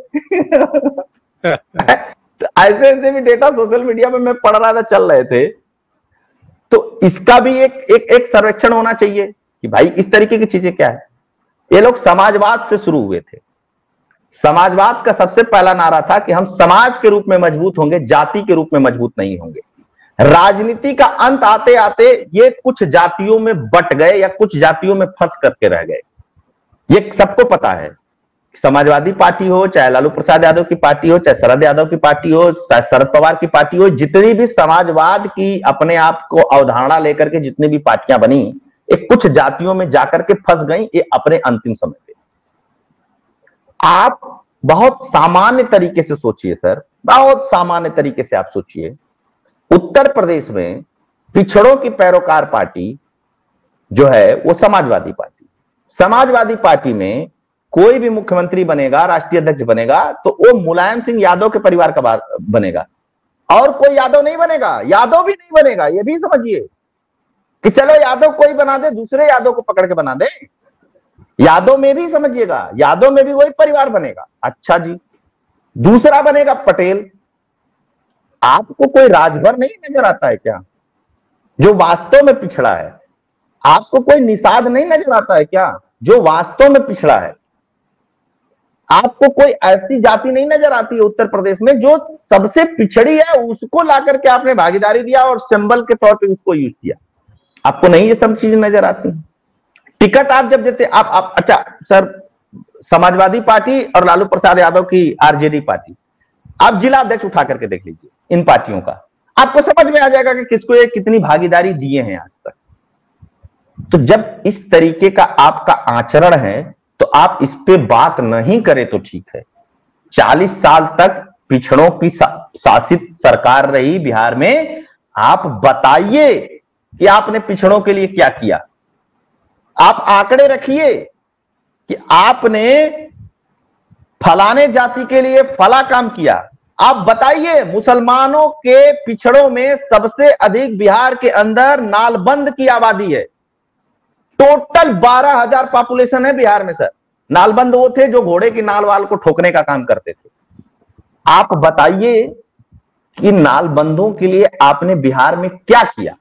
तो ऐसे ऐसे भी डेटा सोशल मीडिया में मैं पढ़ रहा था, चल रहे थे। तो इसका भी एक सर्वेक्षण होना चाहिए कि भाई इस तरीके की चीजें क्या है। ये लोग समाजवाद से शुरू हुए थे। समाजवाद का सबसे पहला नारा था कि हम समाज के रूप में मजबूत होंगे, जाति के रूप में मजबूत नहीं होंगे। राजनीति का अंत आते आते ये कुछ जातियों में बट गए या कुछ जातियों में फंस करके रह गए। ये सबको पता है, समाजवादी पार्टी हो, चाहे लालू प्रसाद यादव की पार्टी हो, चाहे शरद यादव की पार्टी हो, चाहे शरद पवार की पार्टी हो, जितनी भी समाजवाद की अपने आप को अवधारणा लेकर के जितनी भी पार्टियां बनी, एक कुछ जातियों में जाकर के फंस गई ये अपने अंतिम समय पे। आप बहुत सामान्य तरीके से सोचिए सर, बहुत सामान्य तरीके से आप सोचिए, उत्तर प्रदेश में पिछड़ों की पैरोकार पार्टी जो है वो समाजवादी पार्टी। समाजवादी पार्टी में कोई भी मुख्यमंत्री बनेगा, राष्ट्रीय अध्यक्ष बनेगा, तो वो मुलायम सिंह यादव के परिवार का बनेगा, और कोई यादव नहीं बनेगा, यादव भी नहीं बनेगा। ये भी समझिए कि चलो यादव कोई बना दे, दूसरे यादव को पकड़ के बना दे, यादव में भी समझिएगा, यादव में भी वही परिवार बनेगा। अच्छा जी, दूसरा बनेगा पटेल। आपको कोई राजभर नहीं नजर आता है क्या जो वास्तव में पिछड़ा है? आपको कोई निषाद नहीं नजर आता है क्या जो वास्तव में पिछड़ा है? आपको कोई ऐसी जाति नहीं नजर आती है उत्तर प्रदेश में जो सबसे पिछड़ी है, उसको लाकर के आपने भागीदारी दिया और सिंबल के तौर पे उसको यूज किया? आपको नहीं ये सब चीजें नजर आती? टिकट आप जब देते, आप अच्छा सर, समाजवादी पार्टी और लालू प्रसाद यादव की आरजेडी पार्टी, आप जिला अध्यक्ष उठा करके देख लीजिए इन पार्टियों का, आपको समझ में आ जाएगा कि किसको ये कितनी भागीदारी दिए हैं आज तक। तो जब इस तरीके का आपका आचरण है तो आप इस पे बात नहीं करें तो ठीक है। 40 साल तक पिछड़ों की शासित सरकार रही बिहार में, आप बताइए कि आपने पिछड़ों के लिए क्या किया। आप आंकड़े रखिए कि आपने फलाने जाति के लिए फला काम किया। आप बताइए मुसलमानों के पिछड़ों में सबसे अधिक बिहार के अंदर नालबंद की आबादी है। टोटल 12,000 पॉपुलेशन है बिहार में सर। नालबंद वो थे जो घोड़े की नाल वाल को ठोकने का काम करते थे। आप बताइए कि नालबंदों के लिए आपने बिहार में क्या किया।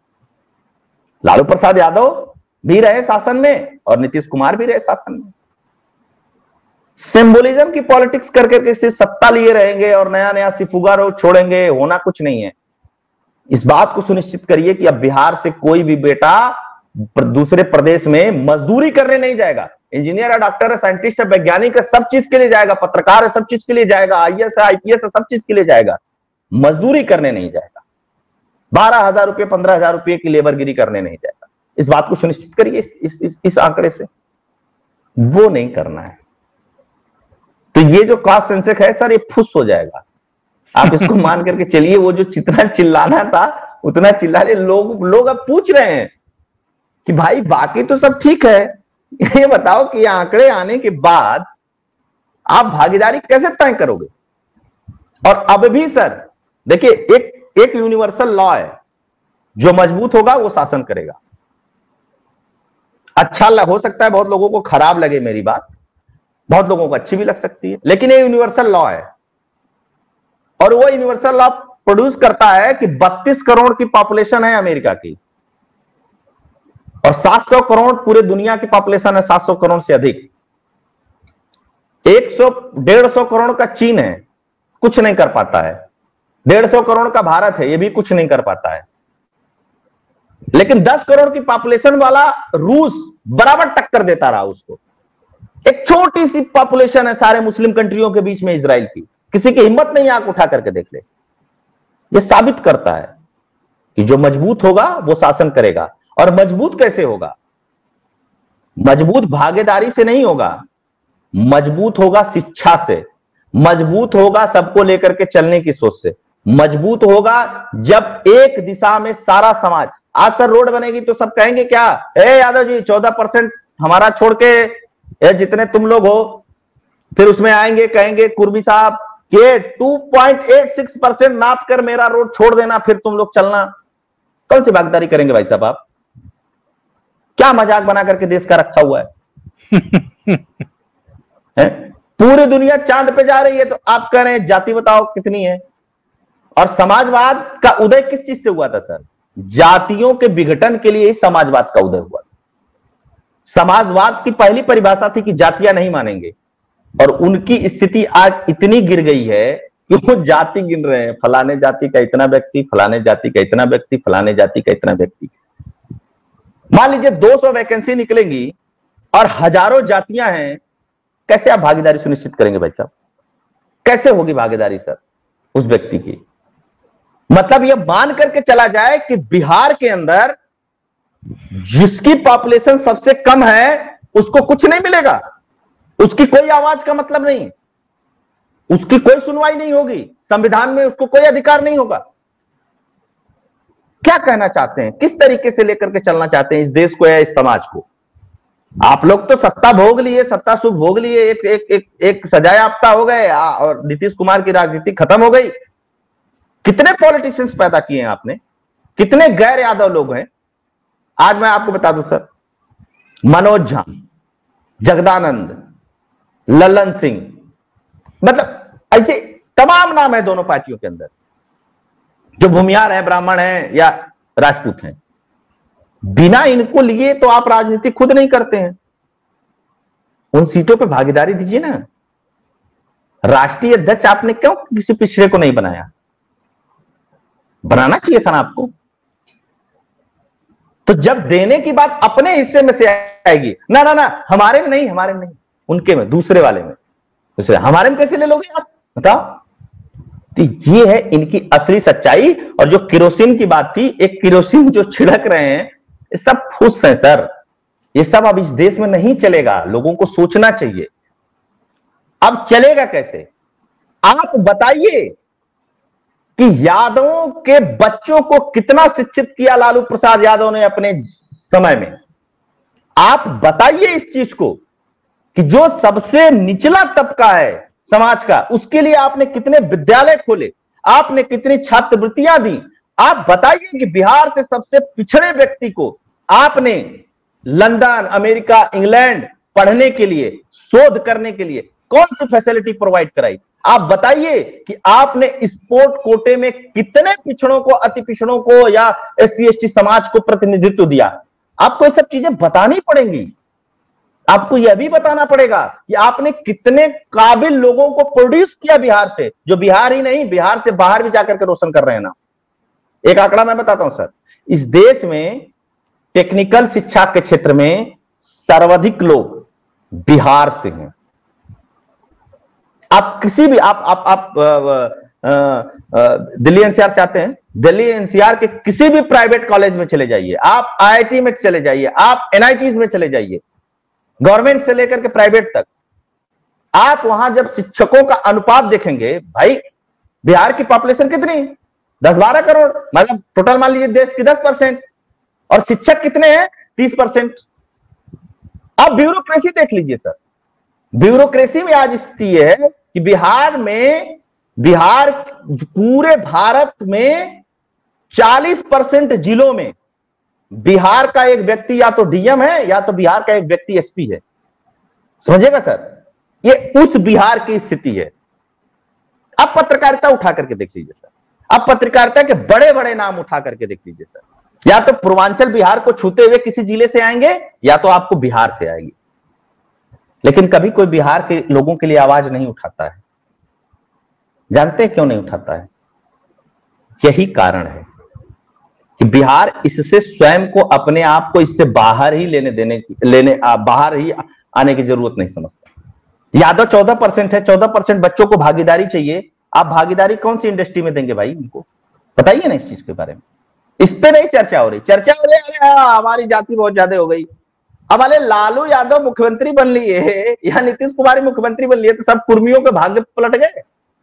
लालू प्रसाद यादव भी रहे शासन में और नीतीश कुमार भी रहे शासन में। सिंबोलिज्म की पॉलिटिक्स करके सिर्फ सत्ता लिए रहेंगे और नया नया सिफुगा रोग छोड़ेंगे, होना कुछ नहीं है। इस बात को सुनिश्चित करिए कि अब बिहार से कोई भी बेटा दूसरे प्रदेश में मजदूरी करने नहीं जाएगा। इंजीनियर है, डॉक्टर है, साइंटिस्ट है, वैज्ञानिक है, सब चीज के लिए जाएगा, पत्रकार है, सब चीज के लिए जाएगा, आईएएस है, आईपीएस है, सब चीज के लिए जाएगा, मजदूरी करने नहीं जाएगा। 12,000 रुपये 15,000 रुपये की लेबरगिरी करने नहीं जाएगा। इस बात को सुनिश्चित करिए इस आंकड़े से। वो नहीं करना है तो ये जो कास्ट सेंसस है सर, ये फुस हो जाएगा। आप इसको मान करके चलिए, वो जो जितना चिल्लाना था उतना चिल्ला ले। लोग अब पूछ रहे हैं कि भाई बाकी तो सब ठीक है, ये बताओ कि ये आंकड़े आने के बाद आप भागीदारी कैसे तय करोगे। और अब भी सर देखिए, एक यूनिवर्सल लॉ है, जो मजबूत होगा वो शासन करेगा। अच्छा हो सकता है बहुत लोगों को खराब लगे मेरी बात, बहुत लोगों को अच्छी भी लग सकती है, लेकिन ये यूनिवर्सल लॉ है। और वो यूनिवर्सल लॉ प्रोड्यूस करता है कि 32 करोड़ की पॉपुलेशन है अमेरिका की और 700 करोड़ पूरे दुनिया की पॉपुलेशन है, 700 करोड़ से अधिक। 150 करोड़ का चीन है, कुछ नहीं कर पाता है। 150 करोड़ का भारत है, ये भी कुछ नहीं कर पाता है। लेकिन 10 करोड़ की पॉपुलेशन वाला रूस बराबर टक्कर देता रहा उसको। एक छोटी सी पॉपुलेशन है सारे मुस्लिम कंट्रियों के बीच में इजराइल की, किसी की हिम्मत नहीं आंख उठा करके देख ले। यह साबित करता है कि जो मजबूत होगा वो शासन करेगा। और मजबूत कैसे होगा? मजबूत भागीदारी से नहीं होगा, मजबूत होगा शिक्षा से, मजबूत होगा सबको लेकर के चलने की सोच से, मजबूत होगा जब एक दिशा में सारा समाज। आज सर रोड बनेगी तो सब कहेंगे क्या, ए यादव जी 14% हमारा छोड़ के जितने तुम लोग हो, फिर उसमें आएंगे कहेंगे कुर्मी साहब के 2.86% नाप कर मेरा रोड छोड़ देना, फिर तुम लोग चलना। कौन सी भागीदारी करेंगे भाई साहब आप? क्या मजाक बना करके देश का रखा हुआ है? पूरी दुनिया चांद पे जा रही है तो आप कह रहे हैं जाति बताओ कितनी है। और समाजवाद का उदय किस चीज से हुआ था सर? जातियों के विघटन के लिए ही समाजवाद का उदय हुआ। समाजवाद की पहली परिभाषा थी कि जातियां नहीं मानेंगे, और उनकी स्थिति आज इतनी गिर गई है कि वो जाति गिन रहे हैं, फलाने जाति का इतना व्यक्ति, फलाने जाति का इतना व्यक्ति, फलाने जाति का इतना व्यक्ति। मान लीजिए 200 वैकेंसी निकलेंगी और हजारों जातियां हैं, कैसे आप भागीदारी सुनिश्चित करेंगे भाई साहब? कैसे होगी भागीदारी सर उस व्यक्ति की? मतलब यह मान करके चला जाए कि बिहार के अंदर जिसकी पॉपुलेशन सबसे कम है उसको कुछ नहीं मिलेगा, उसकी कोई आवाज का मतलब नहीं, उसकी कोई सुनवाई नहीं होगी, संविधान में उसको कोई अधिकार नहीं होगा। क्या कहना चाहते हैं? किस तरीके से लेकर के चलना चाहते हैं इस देश को या इस समाज को? आप लोग तो सत्ता भोग लिए, सत्ता सुख भोग लिए, एक सजायाफ्ता हो गए और नीतीश कुमार की राजनीति खत्म हो गई। कितने पॉलिटिशियंस पैदा किए हैं आपने, कितने गैर यादव लोग हैं। आज मैं आपको बता दूं सर, मनोज झा, जगदानंद, ललन सिंह, मतलब ऐसे तमाम नाम है दोनों पार्टियों के अंदर, जो भूमियार है, ब्राह्मण है या राजपूत हैं। बिना इनको लिए तो आप राजनीति खुद नहीं करते हैं। उन सीटों पे भागीदारी दीजिए ना। राष्ट्रीय अध्यक्ष आपने क्यों किसी पिछड़े को नहीं बनाया? बनाना चाहिए था ना आपको। तो जब देने की बात अपने हिस्से में से आएगी, ना ना ना हमारे में नहीं, हमारे में नहीं, उनके में, दूसरे वाले में, दूसरे हमारे में कैसे ले लोगे आप बताओ। तो ये है इनकी असली सच्चाई। और जो केरोसिन की बात थी, एक केरोसिन जो छिड़क रहे हैं, ये सब फूस है सर, ये सब अब इस देश में नहीं चलेगा, लोगों को सोचना चाहिए। अब चलेगा कैसे आप बताइए कि यादवों के बच्चों को कितना शिक्षित किया लालू प्रसाद यादव ने अपने समय में। आप बताइए इस चीज को कि जो सबसे निचला तबका है समाज का, उसके लिए आपने कितने विद्यालय खोले, आपने कितनी छात्रवृत्तियां दी। आप बताइए कि बिहार से सबसे पिछड़े व्यक्ति को आपने लंदन, अमेरिका, इंग्लैंड पढ़ने के लिए, शोध करने के लिए कौन सी फैसिलिटी प्रोवाइड कराई। आप बताइए कि आपने स्पोर्ट कोटे में कितने पिछड़ों को, अति पिछड़ों को या SC ST समाज को प्रतिनिधित्व दिया। आपको ये सब चीजें बतानी पड़ेंगी। आपको यह भी बताना पड़ेगा कि आपने कितने काबिल लोगों को प्रोड्यूस किया बिहार से, जो बिहार ही नहीं, बिहार से बाहर भी जाकर के रोशन कर रहे हैं ना। एक आंकड़ा मैं बताता हूं सर, इस देश में टेक्निकल शिक्षा के क्षेत्र में सर्वाधिक लोग बिहार से हैं। आप किसी भी आप दिल्ली NCR से आते हैं, दिल्ली NCR के किसी भी प्राइवेट कॉलेज में चले जाइए, आप IIT में चले जाइए, आप NITs में चले जाइए, गवर्नमेंट से लेकर के प्राइवेट तक, आप वहां जब शिक्षकों का अनुपात देखेंगे, भाई बिहार की पॉपुलेशन कितनी, 10-12 करोड़, मतलब टोटल मान लीजिए देश की 10%, और शिक्षक कितने हैं, 30%। अब ब्यूरोक्रेसी देख लीजिए सर, ब्यूरोक्रेसी में आज स्थिति है कि बिहार पूरे भारत में 40% जिलों में बिहार का एक व्यक्ति या तो DM है या तो बिहार का एक व्यक्ति SP है। समझिएगा सर, ये उस बिहार की स्थिति है। अब पत्रकारिता उठा करके देख लीजिए सर, अब पत्रकारिता के बड़े बड़े नाम उठा करके देख लीजिए सर, या तो पूर्वांचल बिहार को छूते हुए किसी जिले से आएंगे या तो आपको बिहार से आएगी, लेकिन कभी कोई बिहार के लोगों के लिए आवाज नहीं उठाता है। जानते हैं क्यों नहीं उठाता है? यही कारण है कि बिहार इससे स्वयं को, अपने आप को इससे बाहर ही बाहर ही आने की जरूरत नहीं समझता। यादव 14% है, 14% बच्चों को भागीदारी चाहिए। आप भागीदारी कौन सी इंडस्ट्री में देंगे भाई, उनको बताइए ना इस चीज के बारे में। इस पे नहीं चर्चा हो रही, चर्चा हो रही है हमारी जाति बहुत ज्यादा हो गई। अब अरे लालू यादव मुख्यमंत्री बन लिए या नीतीश कुमार मुख्यमंत्री बन लिए तो सब कुर्मियों के भाग्य पलट गए।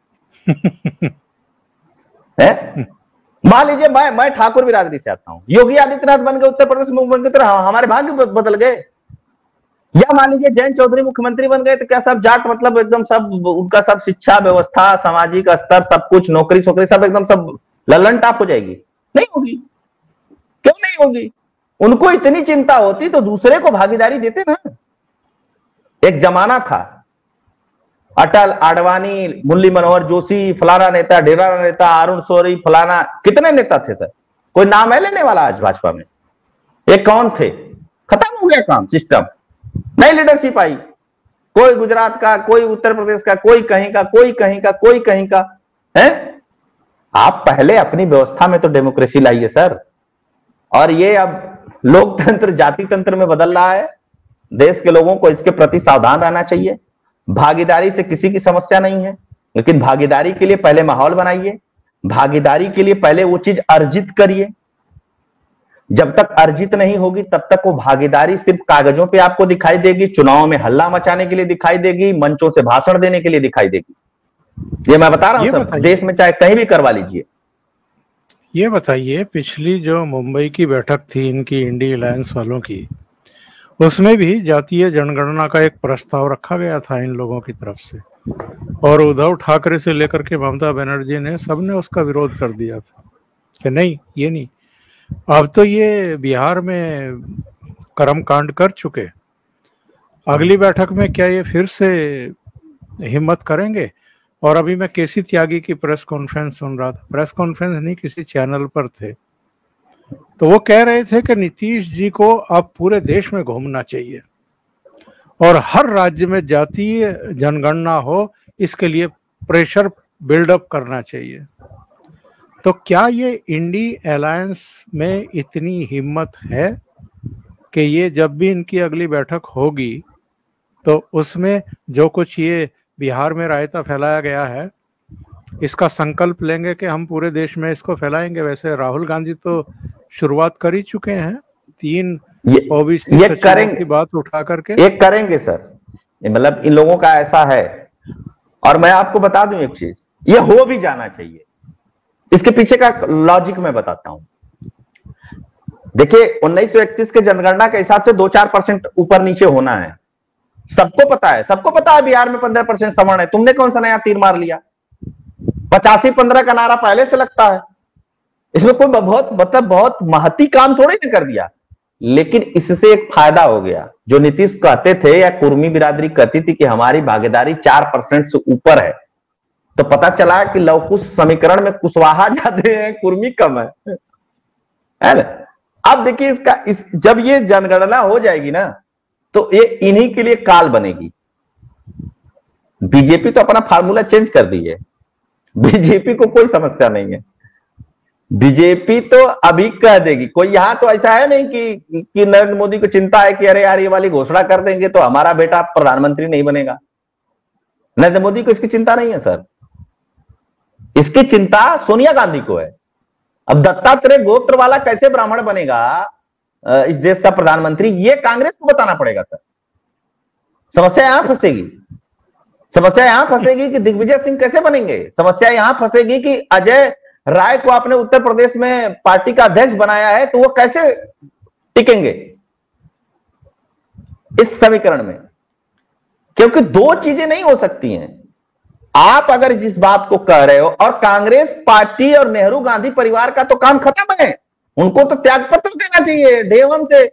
मान लीजिए मैं ठाकुर बिरादरी से आता हूं, योगी आदित्यनाथ बन गए उत्तर प्रदेश मुख्यमंत्री, तो हमारे भाग्य बदल गए। या मान लीजिए जयंत चौधरी मुख्यमंत्री बन गए तो क्या सब जाट, मतलब एकदम सब उनका सब शिक्षा व्यवस्था, सामाजिक स्तर, सब कुछ, नौकरी सोकरी सब एकदम सब लल्लन टाप हो जाएगी? नहीं होगी। क्यों नहीं होगी? उनको इतनी चिंता होती तो दूसरे को भागीदारी देते ना। एक जमाना था, अटल, आडवाणी, मुरली मनोहर जोशी, फलाना नेता, डेराना नेता, अरुण शौरी, फलाना, कितने नेता थे सर? कोई नाम है लेने वाला आज भाजपा में? ये कौन थे? खत्म हो गया काम, सिस्टम, नई लीडरशिप आई। कोई गुजरात का, कोई उत्तर प्रदेश का, कोई कहीं का, कोई कहीं का, कोई कहीं का है। आप पहले अपनी व्यवस्था में तो डेमोक्रेसी लाइए सर। और ये अब लोकतंत्र जाति तंत्र में बदल रहा है। देश के लोगों को इसके प्रति सावधान रहना चाहिए। भागीदारी से किसी की समस्या नहीं है, लेकिन भागीदारी के लिए पहले माहौल बनाइए, भागीदारी के लिए पहले वो चीज अर्जित करिए। जब तक अर्जित नहीं होगी तब तक वो भागीदारी सिर्फ कागजों पे आपको दिखाई देगी, चुनाव में हल्ला मचाने के लिए दिखाई देगी, मंचों से भाषण देने के लिए दिखाई देगी। ये मैं बता रहा हूं सर, देश में चाहे कहीं भी करवा लीजिए। ये बताइए, पिछली जो मुंबई की बैठक थी इनकी इंडी अलायंस वालों की, उसमें भी जातीय जनगणना का एक प्रस्ताव रखा गया था इन लोगों की तरफ से, और उद्धव ठाकरे से लेकर के ममता बनर्जी ने, सबने उसका विरोध कर दिया था कि नहीं, ये नहीं। अब तो ये बिहार में कर्मकांड कर चुके, अगली बैठक में क्या ये फिर से हिम्मत करेंगे? और अभी मैं केसी त्यागी की प्रेस कॉन्फ्रेंस सुन रहा था, प्रेस कॉन्फ्रेंस नहीं, किसी चैनल पर थे, तो वो कह रहे थे कि नीतीश जी को अब पूरे देश में घूमना चाहिए और हर राज्य में जातीय जनगणना हो, इसके लिए प्रेशर बिल्डअप करना चाहिए। तो क्या ये इंडी अलायंस में इतनी हिम्मत है कि ये जब भी इनकी अगली बैठक होगी तो उसमें जो कुछ ये बिहार में रायता फैलाया गया है इसका संकल्प लेंगे कि हम पूरे देश में इसको फैलाएंगे? वैसे राहुल गांधी तो शुरुआत कर ही चुके हैं 3 ओबीसी सचिवों की बात उठा करके। ये करेंगे सर, मतलब इन लोगों का ऐसा है। और मैं आपको बता दूं एक चीज, ये हो भी जाना चाहिए। इसके पीछे का लॉजिक मैं बताता हूं। देखिए 1931 के जनगणना के हिसाब से 2-4% ऊपर नीचे होना है, सबको पता है। सबको पता है बिहार में 15% सवर्ण है। तुमने कौन सा नया तीर मार लिया? 85-15 का नारा पहले से लगता है। इसमें कोई बहुत महती काम थोड़ी नहीं कर दिया। लेकिन इससे एक फायदा हो गया। जो नीतीश कहते थे या कुर्मी बिरादरी कहती थी कि हमारी भागीदारी 4% से ऊपर है, तो पता चला कि लवकुश समीकरण में कुशवाहा ज्यादा है, कुर्मी कम है ना? अब देखिए जब ये जनगणना हो जाएगी ना, तो ये इन्हीं के लिए काल बनेगी। बीजेपी तो अपना फार्मूला चेंज कर दी है। बीजेपी को कोई समस्या नहीं है। बीजेपी तो अभी कह देगी। कोई यहां तो ऐसा है नहीं कि नरेंद्र मोदी को चिंता है कि अरे यार ये वाली घोषणा कर देंगे तो हमारा बेटा प्रधानमंत्री नहीं बनेगा। नरेंद्र मोदी को इसकी चिंता नहीं है सर। इसकी चिंता सोनिया गांधी को है। अब दत्तात्रेय गोत्र वाला कैसे ब्राह्मण बनेगा इस देश का प्रधानमंत्री, ये कांग्रेस को बताना पड़ेगा सर। समस्या यहां फंसेगी। समस्या यहां फंसेगी कि दिग्विजय सिंह कैसे बनेंगे। समस्या यहां फंसेगी कि अजय राय को आपने उत्तर प्रदेश में पार्टी का अध्यक्ष बनाया है, तो वो कैसे टिकेंगे इस समीकरण में? क्योंकि दो चीजें नहीं हो सकती हैं। आप अगर जिस बात को कह रहे हो, और कांग्रेस पार्टी और नेहरू गांधी परिवार का तो काम खत्म है, उनको तो त्यागपत्र देना चाहिए डे 1 से।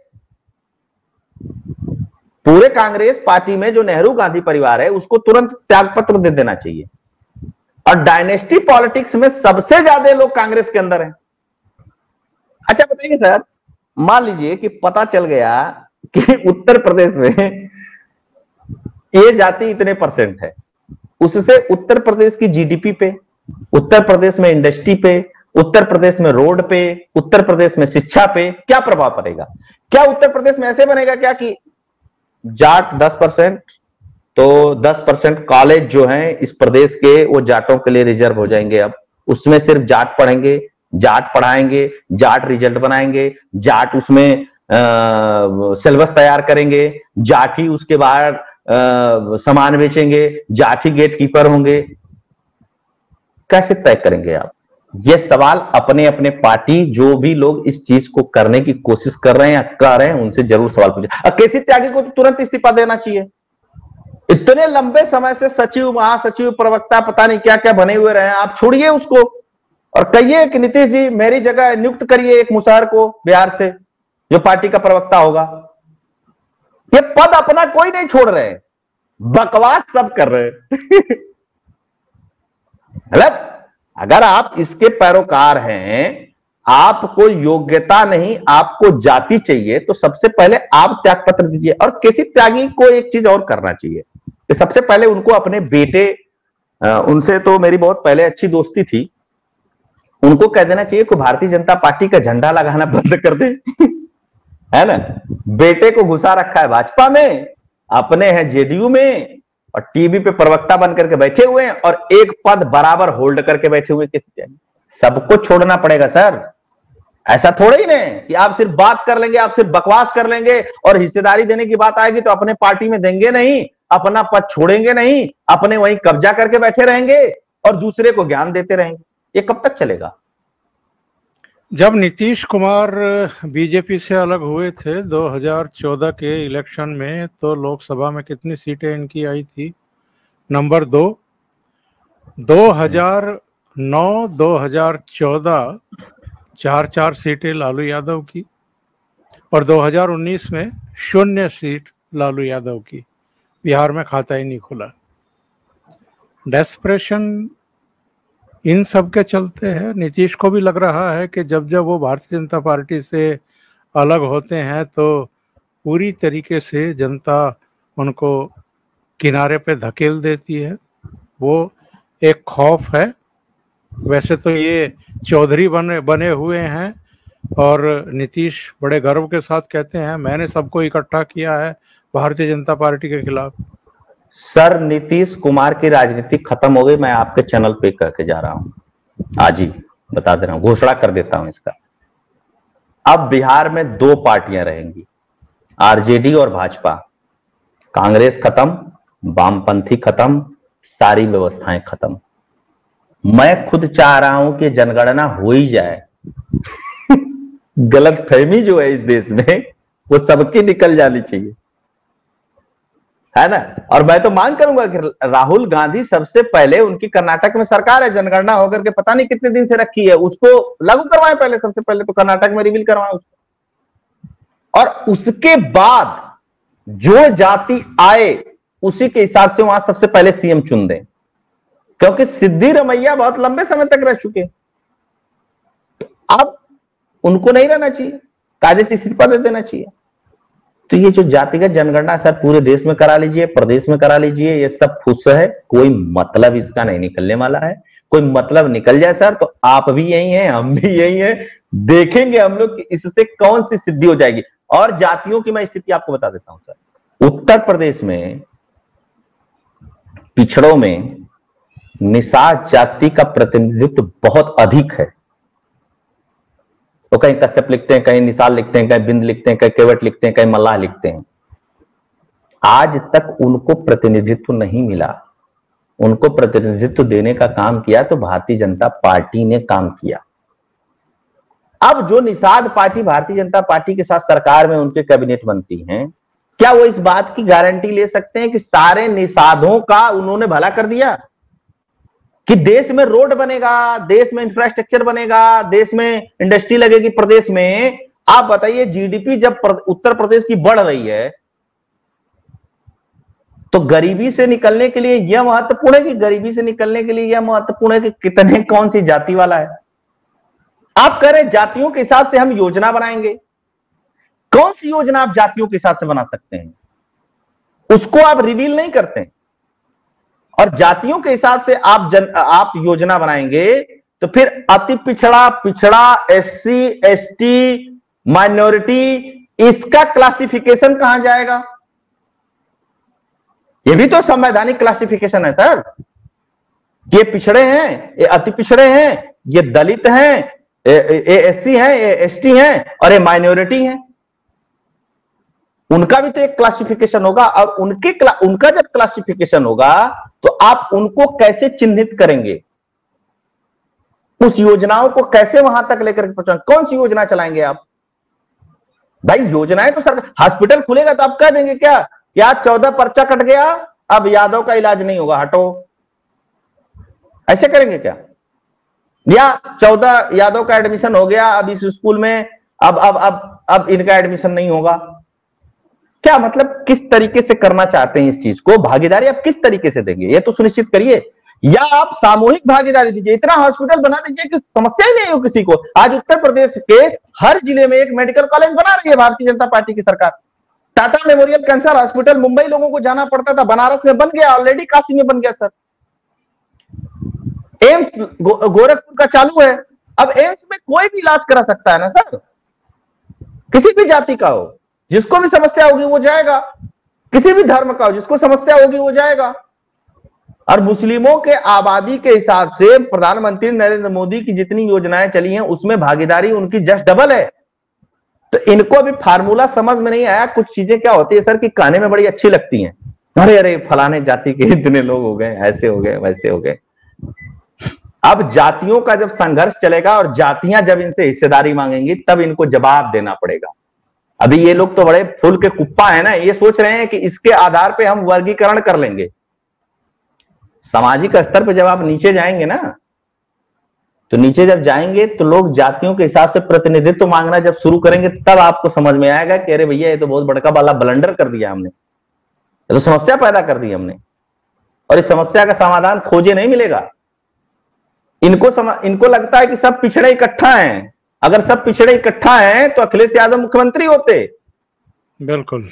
पूरे कांग्रेस पार्टी में जो नेहरू गांधी परिवार है उसको तुरंत त्यागपत्र दे देना चाहिए। और डायनेस्टी पॉलिटिक्स में सबसे ज्यादा लोग कांग्रेस के अंदर हैं। अच्छा बताइए सर, मान लीजिए कि पता चल गया कि उत्तर प्रदेश में ये जाति इतने % है, उससे उत्तर प्रदेश की जीडीपी पे, उत्तर प्रदेश में इंडस्ट्री पे, उत्तर प्रदेश में रोड पे, उत्तर प्रदेश में शिक्षा पे क्या प्रभाव पड़ेगा? क्या उत्तर प्रदेश में ऐसे बनेगा क्या कि जाट 10%, तो 10% कॉलेज जो हैं इस प्रदेश के वो जाटों के लिए रिजर्व हो जाएंगे। अब उसमें सिर्फ जाट पढ़ेंगे, जाट पढ़ाएंगे, जाट रिजल्ट बनाएंगे, जाट उसमें सिलेबस तैयार करेंगे, जाट ही उसके बाद सामान बेचेंगे, जाट ही गेट कीपर होंगे। कैसे तय करेंगे आप? ये सवाल अपने अपने पार्टी जो भी लोग इस चीज को करने की कोशिश कर रहे हैं या कर रहे हैं उनसे जरूर सवाल पूछे। केसी त्यागी को तो तुरंत इस्तीफा देना चाहिए। इतने लंबे समय से सचिव, महासचिव, प्रवक्ता, पता नहीं क्या क्या बने हुए रहे हैं। आप छोड़िए उसको और कहिए कि नीतीश जी मेरी जगह नियुक्त करिए एक मुसहर को बिहार से, जो पार्टी का प्रवक्ता होगा। ये पद अपना कोई नहीं छोड़ रहे, बकवास सब कर रहे मतलब अगर आप इसके पैरोकार हैं, आपको योग्यता नहीं, आपको जाति चाहिए, तो सबसे पहले आप त्यागपत्र दीजिए। और केसी त्यागी को एक चीज और करना चाहिए कि सबसे पहले उनको अपने बेटे, उनसे तो मेरी बहुत पहले अच्छी दोस्ती थी, उनको कह देना चाहिए कि भारतीय जनता पार्टी का झंडा लगाना बंद कर दे है ना? बेटे को घुसा रखा है भाजपा में, अपने हैं जेडीयू में, और टीवी पे प्रवक्ता बन करके बैठे हुए हैं, और एक पद बराबर होल्ड करके बैठे हुए। किसी सबको छोड़ना पड़ेगा सर। ऐसा थोड़ा ही नहीं कि आप सिर्फ बात कर लेंगे, आप सिर्फ बकवास कर लेंगे, और हिस्सेदारी देने की बात आएगी तो अपने पार्टी में देंगे नहीं, अपना पद छोड़ेंगे नहीं, अपने वहीं कब्जा करके बैठे रहेंगे और दूसरे को ज्ञान देते रहेंगे। ये कब तक चलेगा? जब नीतीश कुमार बीजेपी से अलग हुए थे 2014 के इलेक्शन में, तो लोकसभा में कितनी सीटें इनकी आई थी? नंबर 2। 2009, 2014 4 सीटें लालू यादव की, और 2019 में 0 सीट लालू यादव की। बिहार में खाता ही नहीं खुला। डेस्परेशन इन सब के चलते है। नीतीश को भी लग रहा है कि जब जब वो भारतीय जनता पार्टी से अलग होते हैं तो पूरी तरीके से जनता उनको किनारे पे धकेल देती है। वो एक खौफ है वैसे तो ये चौधरी बने हुए हैं और नीतीश बड़े गर्व के साथ कहते हैं मैंने सबको इकट्ठा किया है भारतीय जनता पार्टी के खिलाफ। सर नीतीश कुमार की राजनीति खत्म हो गई, मैं आपके चैनल पे करके जा रहा हूं, आज ही बता दे रहा हूं, घोषणा कर देता हूं इसका। अब बिहार में 2 पार्टियां रहेंगी, आरजेडी और भाजपा। कांग्रेस खत्म, वामपंथी खत्म, सारी व्यवस्थाएं खत्म। मैं खुद चाह रहा हूं कि जनगणना हो ही जाए। गलतफहमी जो है इस देश में वो सबकी निकल जानी चाहिए, है ना। और मैं तो मांग करूंगा कि राहुल गांधी सबसे पहले, उनकी कर्नाटक में सरकार है, जनगणना होकर के पता नहीं कितने दिन से रखी है, उसको लागू करवाएं पहले, सबसे पहले तो कर्नाटक में रिवील करवाएं उसको, और उसके बाद जो जाति आए उसी के हिसाब से वहां सबसे पहले सीएम चुन दें, क्योंकि सिद्धिरमैया बहुत लंबे समय तक रह चुके। अब उनको नहीं रहना चाहिए, कायदे से इस्तीफा दे देना चाहिए। तो ये जो जातिगत जनगणना सर पूरे देश में करा लीजिए, प्रदेश में करा लीजिए, ये सब फुस है, कोई मतलब इसका नहीं निकलने वाला है। कोई मतलब निकल जाए सर तो आप भी यही हैं, हम भी यही हैं, देखेंगे हम लोग कि इससे कौन सी सिद्धि हो जाएगी। और जातियों की मैं स्थिति आपको बता देता हूं सर। उत्तर प्रदेश में पिछड़ों में निषाद जाति का प्रतिनिधित्व बहुत अधिक है। तो कहीं कश्यप लिखते हैं, कहीं निषाद लिखते हैं, कहीं बिंद लिखते हैं, कहीं केवट लिखते हैं, कहीं मल्लाह लिखते हैं। आज तक उनको प्रतिनिधित्व नहीं मिला। उनको प्रतिनिधित्व देने का काम किया तो भारतीय जनता पार्टी ने काम किया। अब जो निषाद पार्टी भारतीय जनता पार्टी के साथ सरकार में उनके कैबिनेट मंत्री हैं, क्या वो इस बात की गारंटी ले सकते हैं कि सारे निषादों का उन्होंने भला कर दिया, कि देश में रोड बनेगा, देश में इंफ्रास्ट्रक्चर बनेगा, देश में इंडस्ट्री लगेगी प्रदेश में? आप बताइए, जीडीपी जब उत्तर प्रदेश की बढ़ रही है तो गरीबी से निकलने के लिए यह महत्वपूर्ण है, कि गरीबी से निकलने के लिए यह महत्वपूर्ण है कि कितने कौन सी जाति वाला है। आप कह रहे जातियों के हिसाब से हम योजना बनाएंगे। कौन सी योजना आप जातियों के हिसाब से बना सकते हैं, उसको आप रिवील नहीं करते हैं। और जातियों के हिसाब से आप योजना बनाएंगे तो फिर अति पिछड़ा, पिछड़ा, एससी, एसटी, माइनॉरिटी, इसका क्लासिफिकेशन कहां जाएगा? ये भी तो संवैधानिक क्लासिफिकेशन है सर। ये पिछड़े हैं, ये अति पिछड़े हैं, ये दलित हैं, ये एससी हैं, ये एसटी हैं, और ये माइनॉरिटी हैं। उनका भी तो एक क्लासिफिकेशन होगा, और उनका जब क्लासिफिकेशन होगा तो आप उनको कैसे चिन्हित करेंगे? उस योजनाओं को कैसे वहां तक लेकर पहुंचाएंगे? कौन सी योजना चलाएंगे आप? भाई योजनाएं तो सरकार, हॉस्पिटल खुलेगा तो आप कह देंगे क्या 14 पर्चा कट गया, अब यादव का इलाज नहीं होगा, हटो, ऐसे करेंगे क्या? या 14 यादव का एडमिशन हो गया, अब इस स्कूल में अब इनका एडमिशन नहीं होगा। क्या मतलब, किस तरीके से करना चाहते हैं इस चीज को? भागीदारी आप किस तरीके से देंगे, ये तो सुनिश्चित करिए। या आप सामूहिक भागीदारी दीजिए, इतना हॉस्पिटल बना दीजिए कि समस्या ही नहीं हो किसी को। आज उत्तर प्रदेश के हर जिले में एक मेडिकल कॉलेज बना रही है भारतीय जनता पार्टी की सरकार। Tata Memorial Cancer Hospital, Mumbai लोगों को जाना पड़ता था, बनारस में बन गया, ऑलरेडी काशी में बन गया सर। एम्स गोरखपुर का चालू है। अब एम्स में कोई भी इलाज करा सकता है ना सर, किसी भी जाति का हो, जिसको भी समस्या होगी वो जाएगा, किसी भी धर्म का हो, जिसको समस्या होगी वो जाएगा। और मुस्लिमों के आबादी के हिसाब से प्रधानमंत्री नरेंद्र मोदी की जितनी योजनाएं चली हैं उसमें भागीदारी उनकी जस्ट डबल है। तो इनको अभी फार्मूला समझ में नहीं आया। कुछ चीजें क्या होती है सर कि कहने में बड़ी अच्छी लगती हैं, अरे अरे फलाने जाति के इतने लोग हो गए, ऐसे हो गए, वैसे हो गए। अब जातियों का जब संघर्ष चलेगा और जातियां जब इनसे हिस्सेदारी मांगेंगी तब इनको जवाब देना पड़ेगा। अभी ये लोग तो बड़े फूल के कुप्पा है ना, ये सोच रहे हैं कि इसके आधार पे हम वर्गीकरण कर लेंगे। सामाजिक स्तर पे जब आप नीचे जाएंगे ना, तो नीचे जब जाएंगे तो लोग जातियों के हिसाब से प्रतिनिधित्व मांगना जब शुरू करेंगे तब आपको समझ में आएगा कि अरे भैया ये तो बहुत बड़का वाला ब्लंडर कर दिया हमने, ये तो समस्या पैदा कर दी हमने, और इस समस्या का समाधान खोजे नहीं मिलेगा। इनको लगता है कि सब पिछड़े इकट्ठा हैं। अगर सब पिछड़े इकट्ठा हैं तो अखिलेश यादव मुख्यमंत्री होते। बिल्कुल।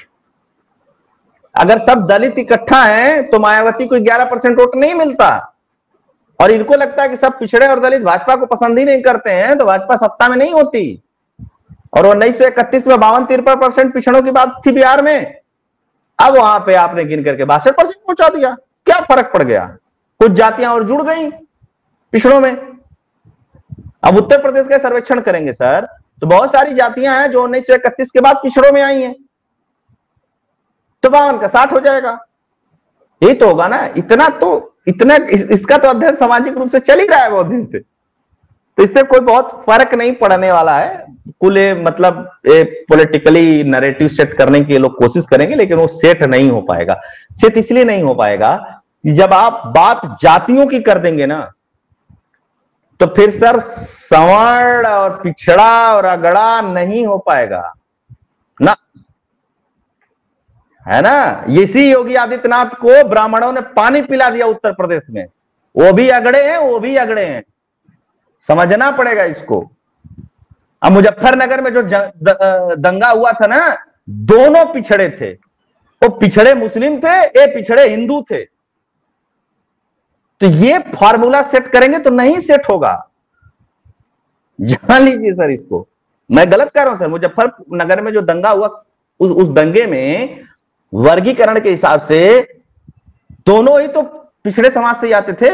अगर सब दलित इकट्ठा हैं तो मायावती को 11% वोट नहीं मिलता। और इनको लगता है कि सब पिछड़े और दलित भाजपा को पसंद ही नहीं करते हैं, तो भाजपा सत्ता में नहीं होती। और 1931 में 52-53% पिछड़ों की बात थी बिहार में, अब वहां पे आपने गिन करके 62% पहुंचा दिया। क्या फर्क पड़ गया? कुछ जातियां और जुड़ गई पिछड़ों में। अब उत्तर प्रदेश का सर्वेक्षण करेंगे सर, तो बहुत सारी जातियां हैं जो 1931 के बाद पिछड़ों में आई हैं, तो 52 का 60 हो जाएगा। यही तो होगा ना। इसका तो अध्ययन सामाजिक रूप से चल ही रहा है बहुत दिन से, तो इससे कोई बहुत फर्क नहीं पड़ने वाला है। कुल मतलब पॉलिटिकली नैरेटिव सेट करने की लोग कोशिश करेंगे, लेकिन वो सेट नहीं हो पाएगा। सेट इसलिए नहीं हो पाएगा कि जब आप बात जातियों की कर देंगे ना, तो फिर सर सवर्ण और पिछड़ा और अगड़ा नहीं हो पाएगा ना, है ना। इसी योगी आदित्यनाथ को ब्राह्मणों ने पानी पिला दिया उत्तर प्रदेश में। वो भी अगड़े हैं, वो भी अगड़े हैं, समझना पड़ेगा इसको। अब मुजफ्फरनगर में जो दंगा हुआ था ना, दोनों पिछड़े थे। वो पिछड़े मुस्लिम थे, ये पिछड़े हिंदू थे। तो ये फॉर्मूला सेट करेंगे तो नहीं सेट होगा, जान लीजिए सर इसको। मैं गलत कह रहा हूं सर। मुजफ्फरनगर में जो दंगा हुआ, उस दंगे में वर्गीकरण के हिसाब से दोनों ही तो पिछड़े समाज से आते थे।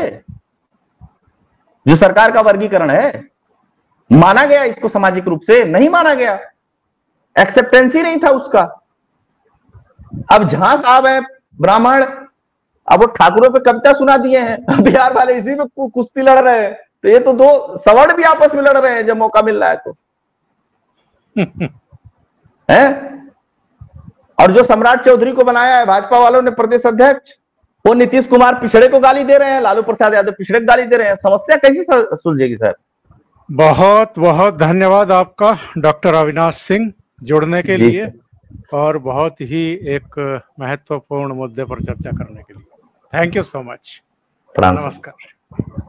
जो सरकार का वर्गीकरण है, माना गया इसको सामाजिक रूप से? नहीं माना गया, एक्सेप्टेंस ही नहीं था उसका। अब जहां साहब है ब्राह्मण, अब वो ठाकुरों पे कविता सुना दिए हैं, बिहार वाले इसी में कुश्ती लड़ रहे हैं। तो ये तो दो सवर्ण भी आपस में लड़ रहे हैं जब मौका मिल रहा है तो है। और जो सम्राट चौधरी को बनाया है भाजपा वालों ने प्रदेश अध्यक्ष, वो नीतीश कुमार पिछड़े को गाली दे रहे हैं, लालू प्रसाद यादव पिछड़े को गाली दे रहे हैं। समस्या कैसे सुलझेगी सर? बहुत बहुत धन्यवाद आपका डॉक्टर अविनाश सिंह जुड़ने के लिए, और बहुत ही एक महत्वपूर्ण मुद्दे पर चर्चा करने के लिए। Thank you so much. नमस्कार।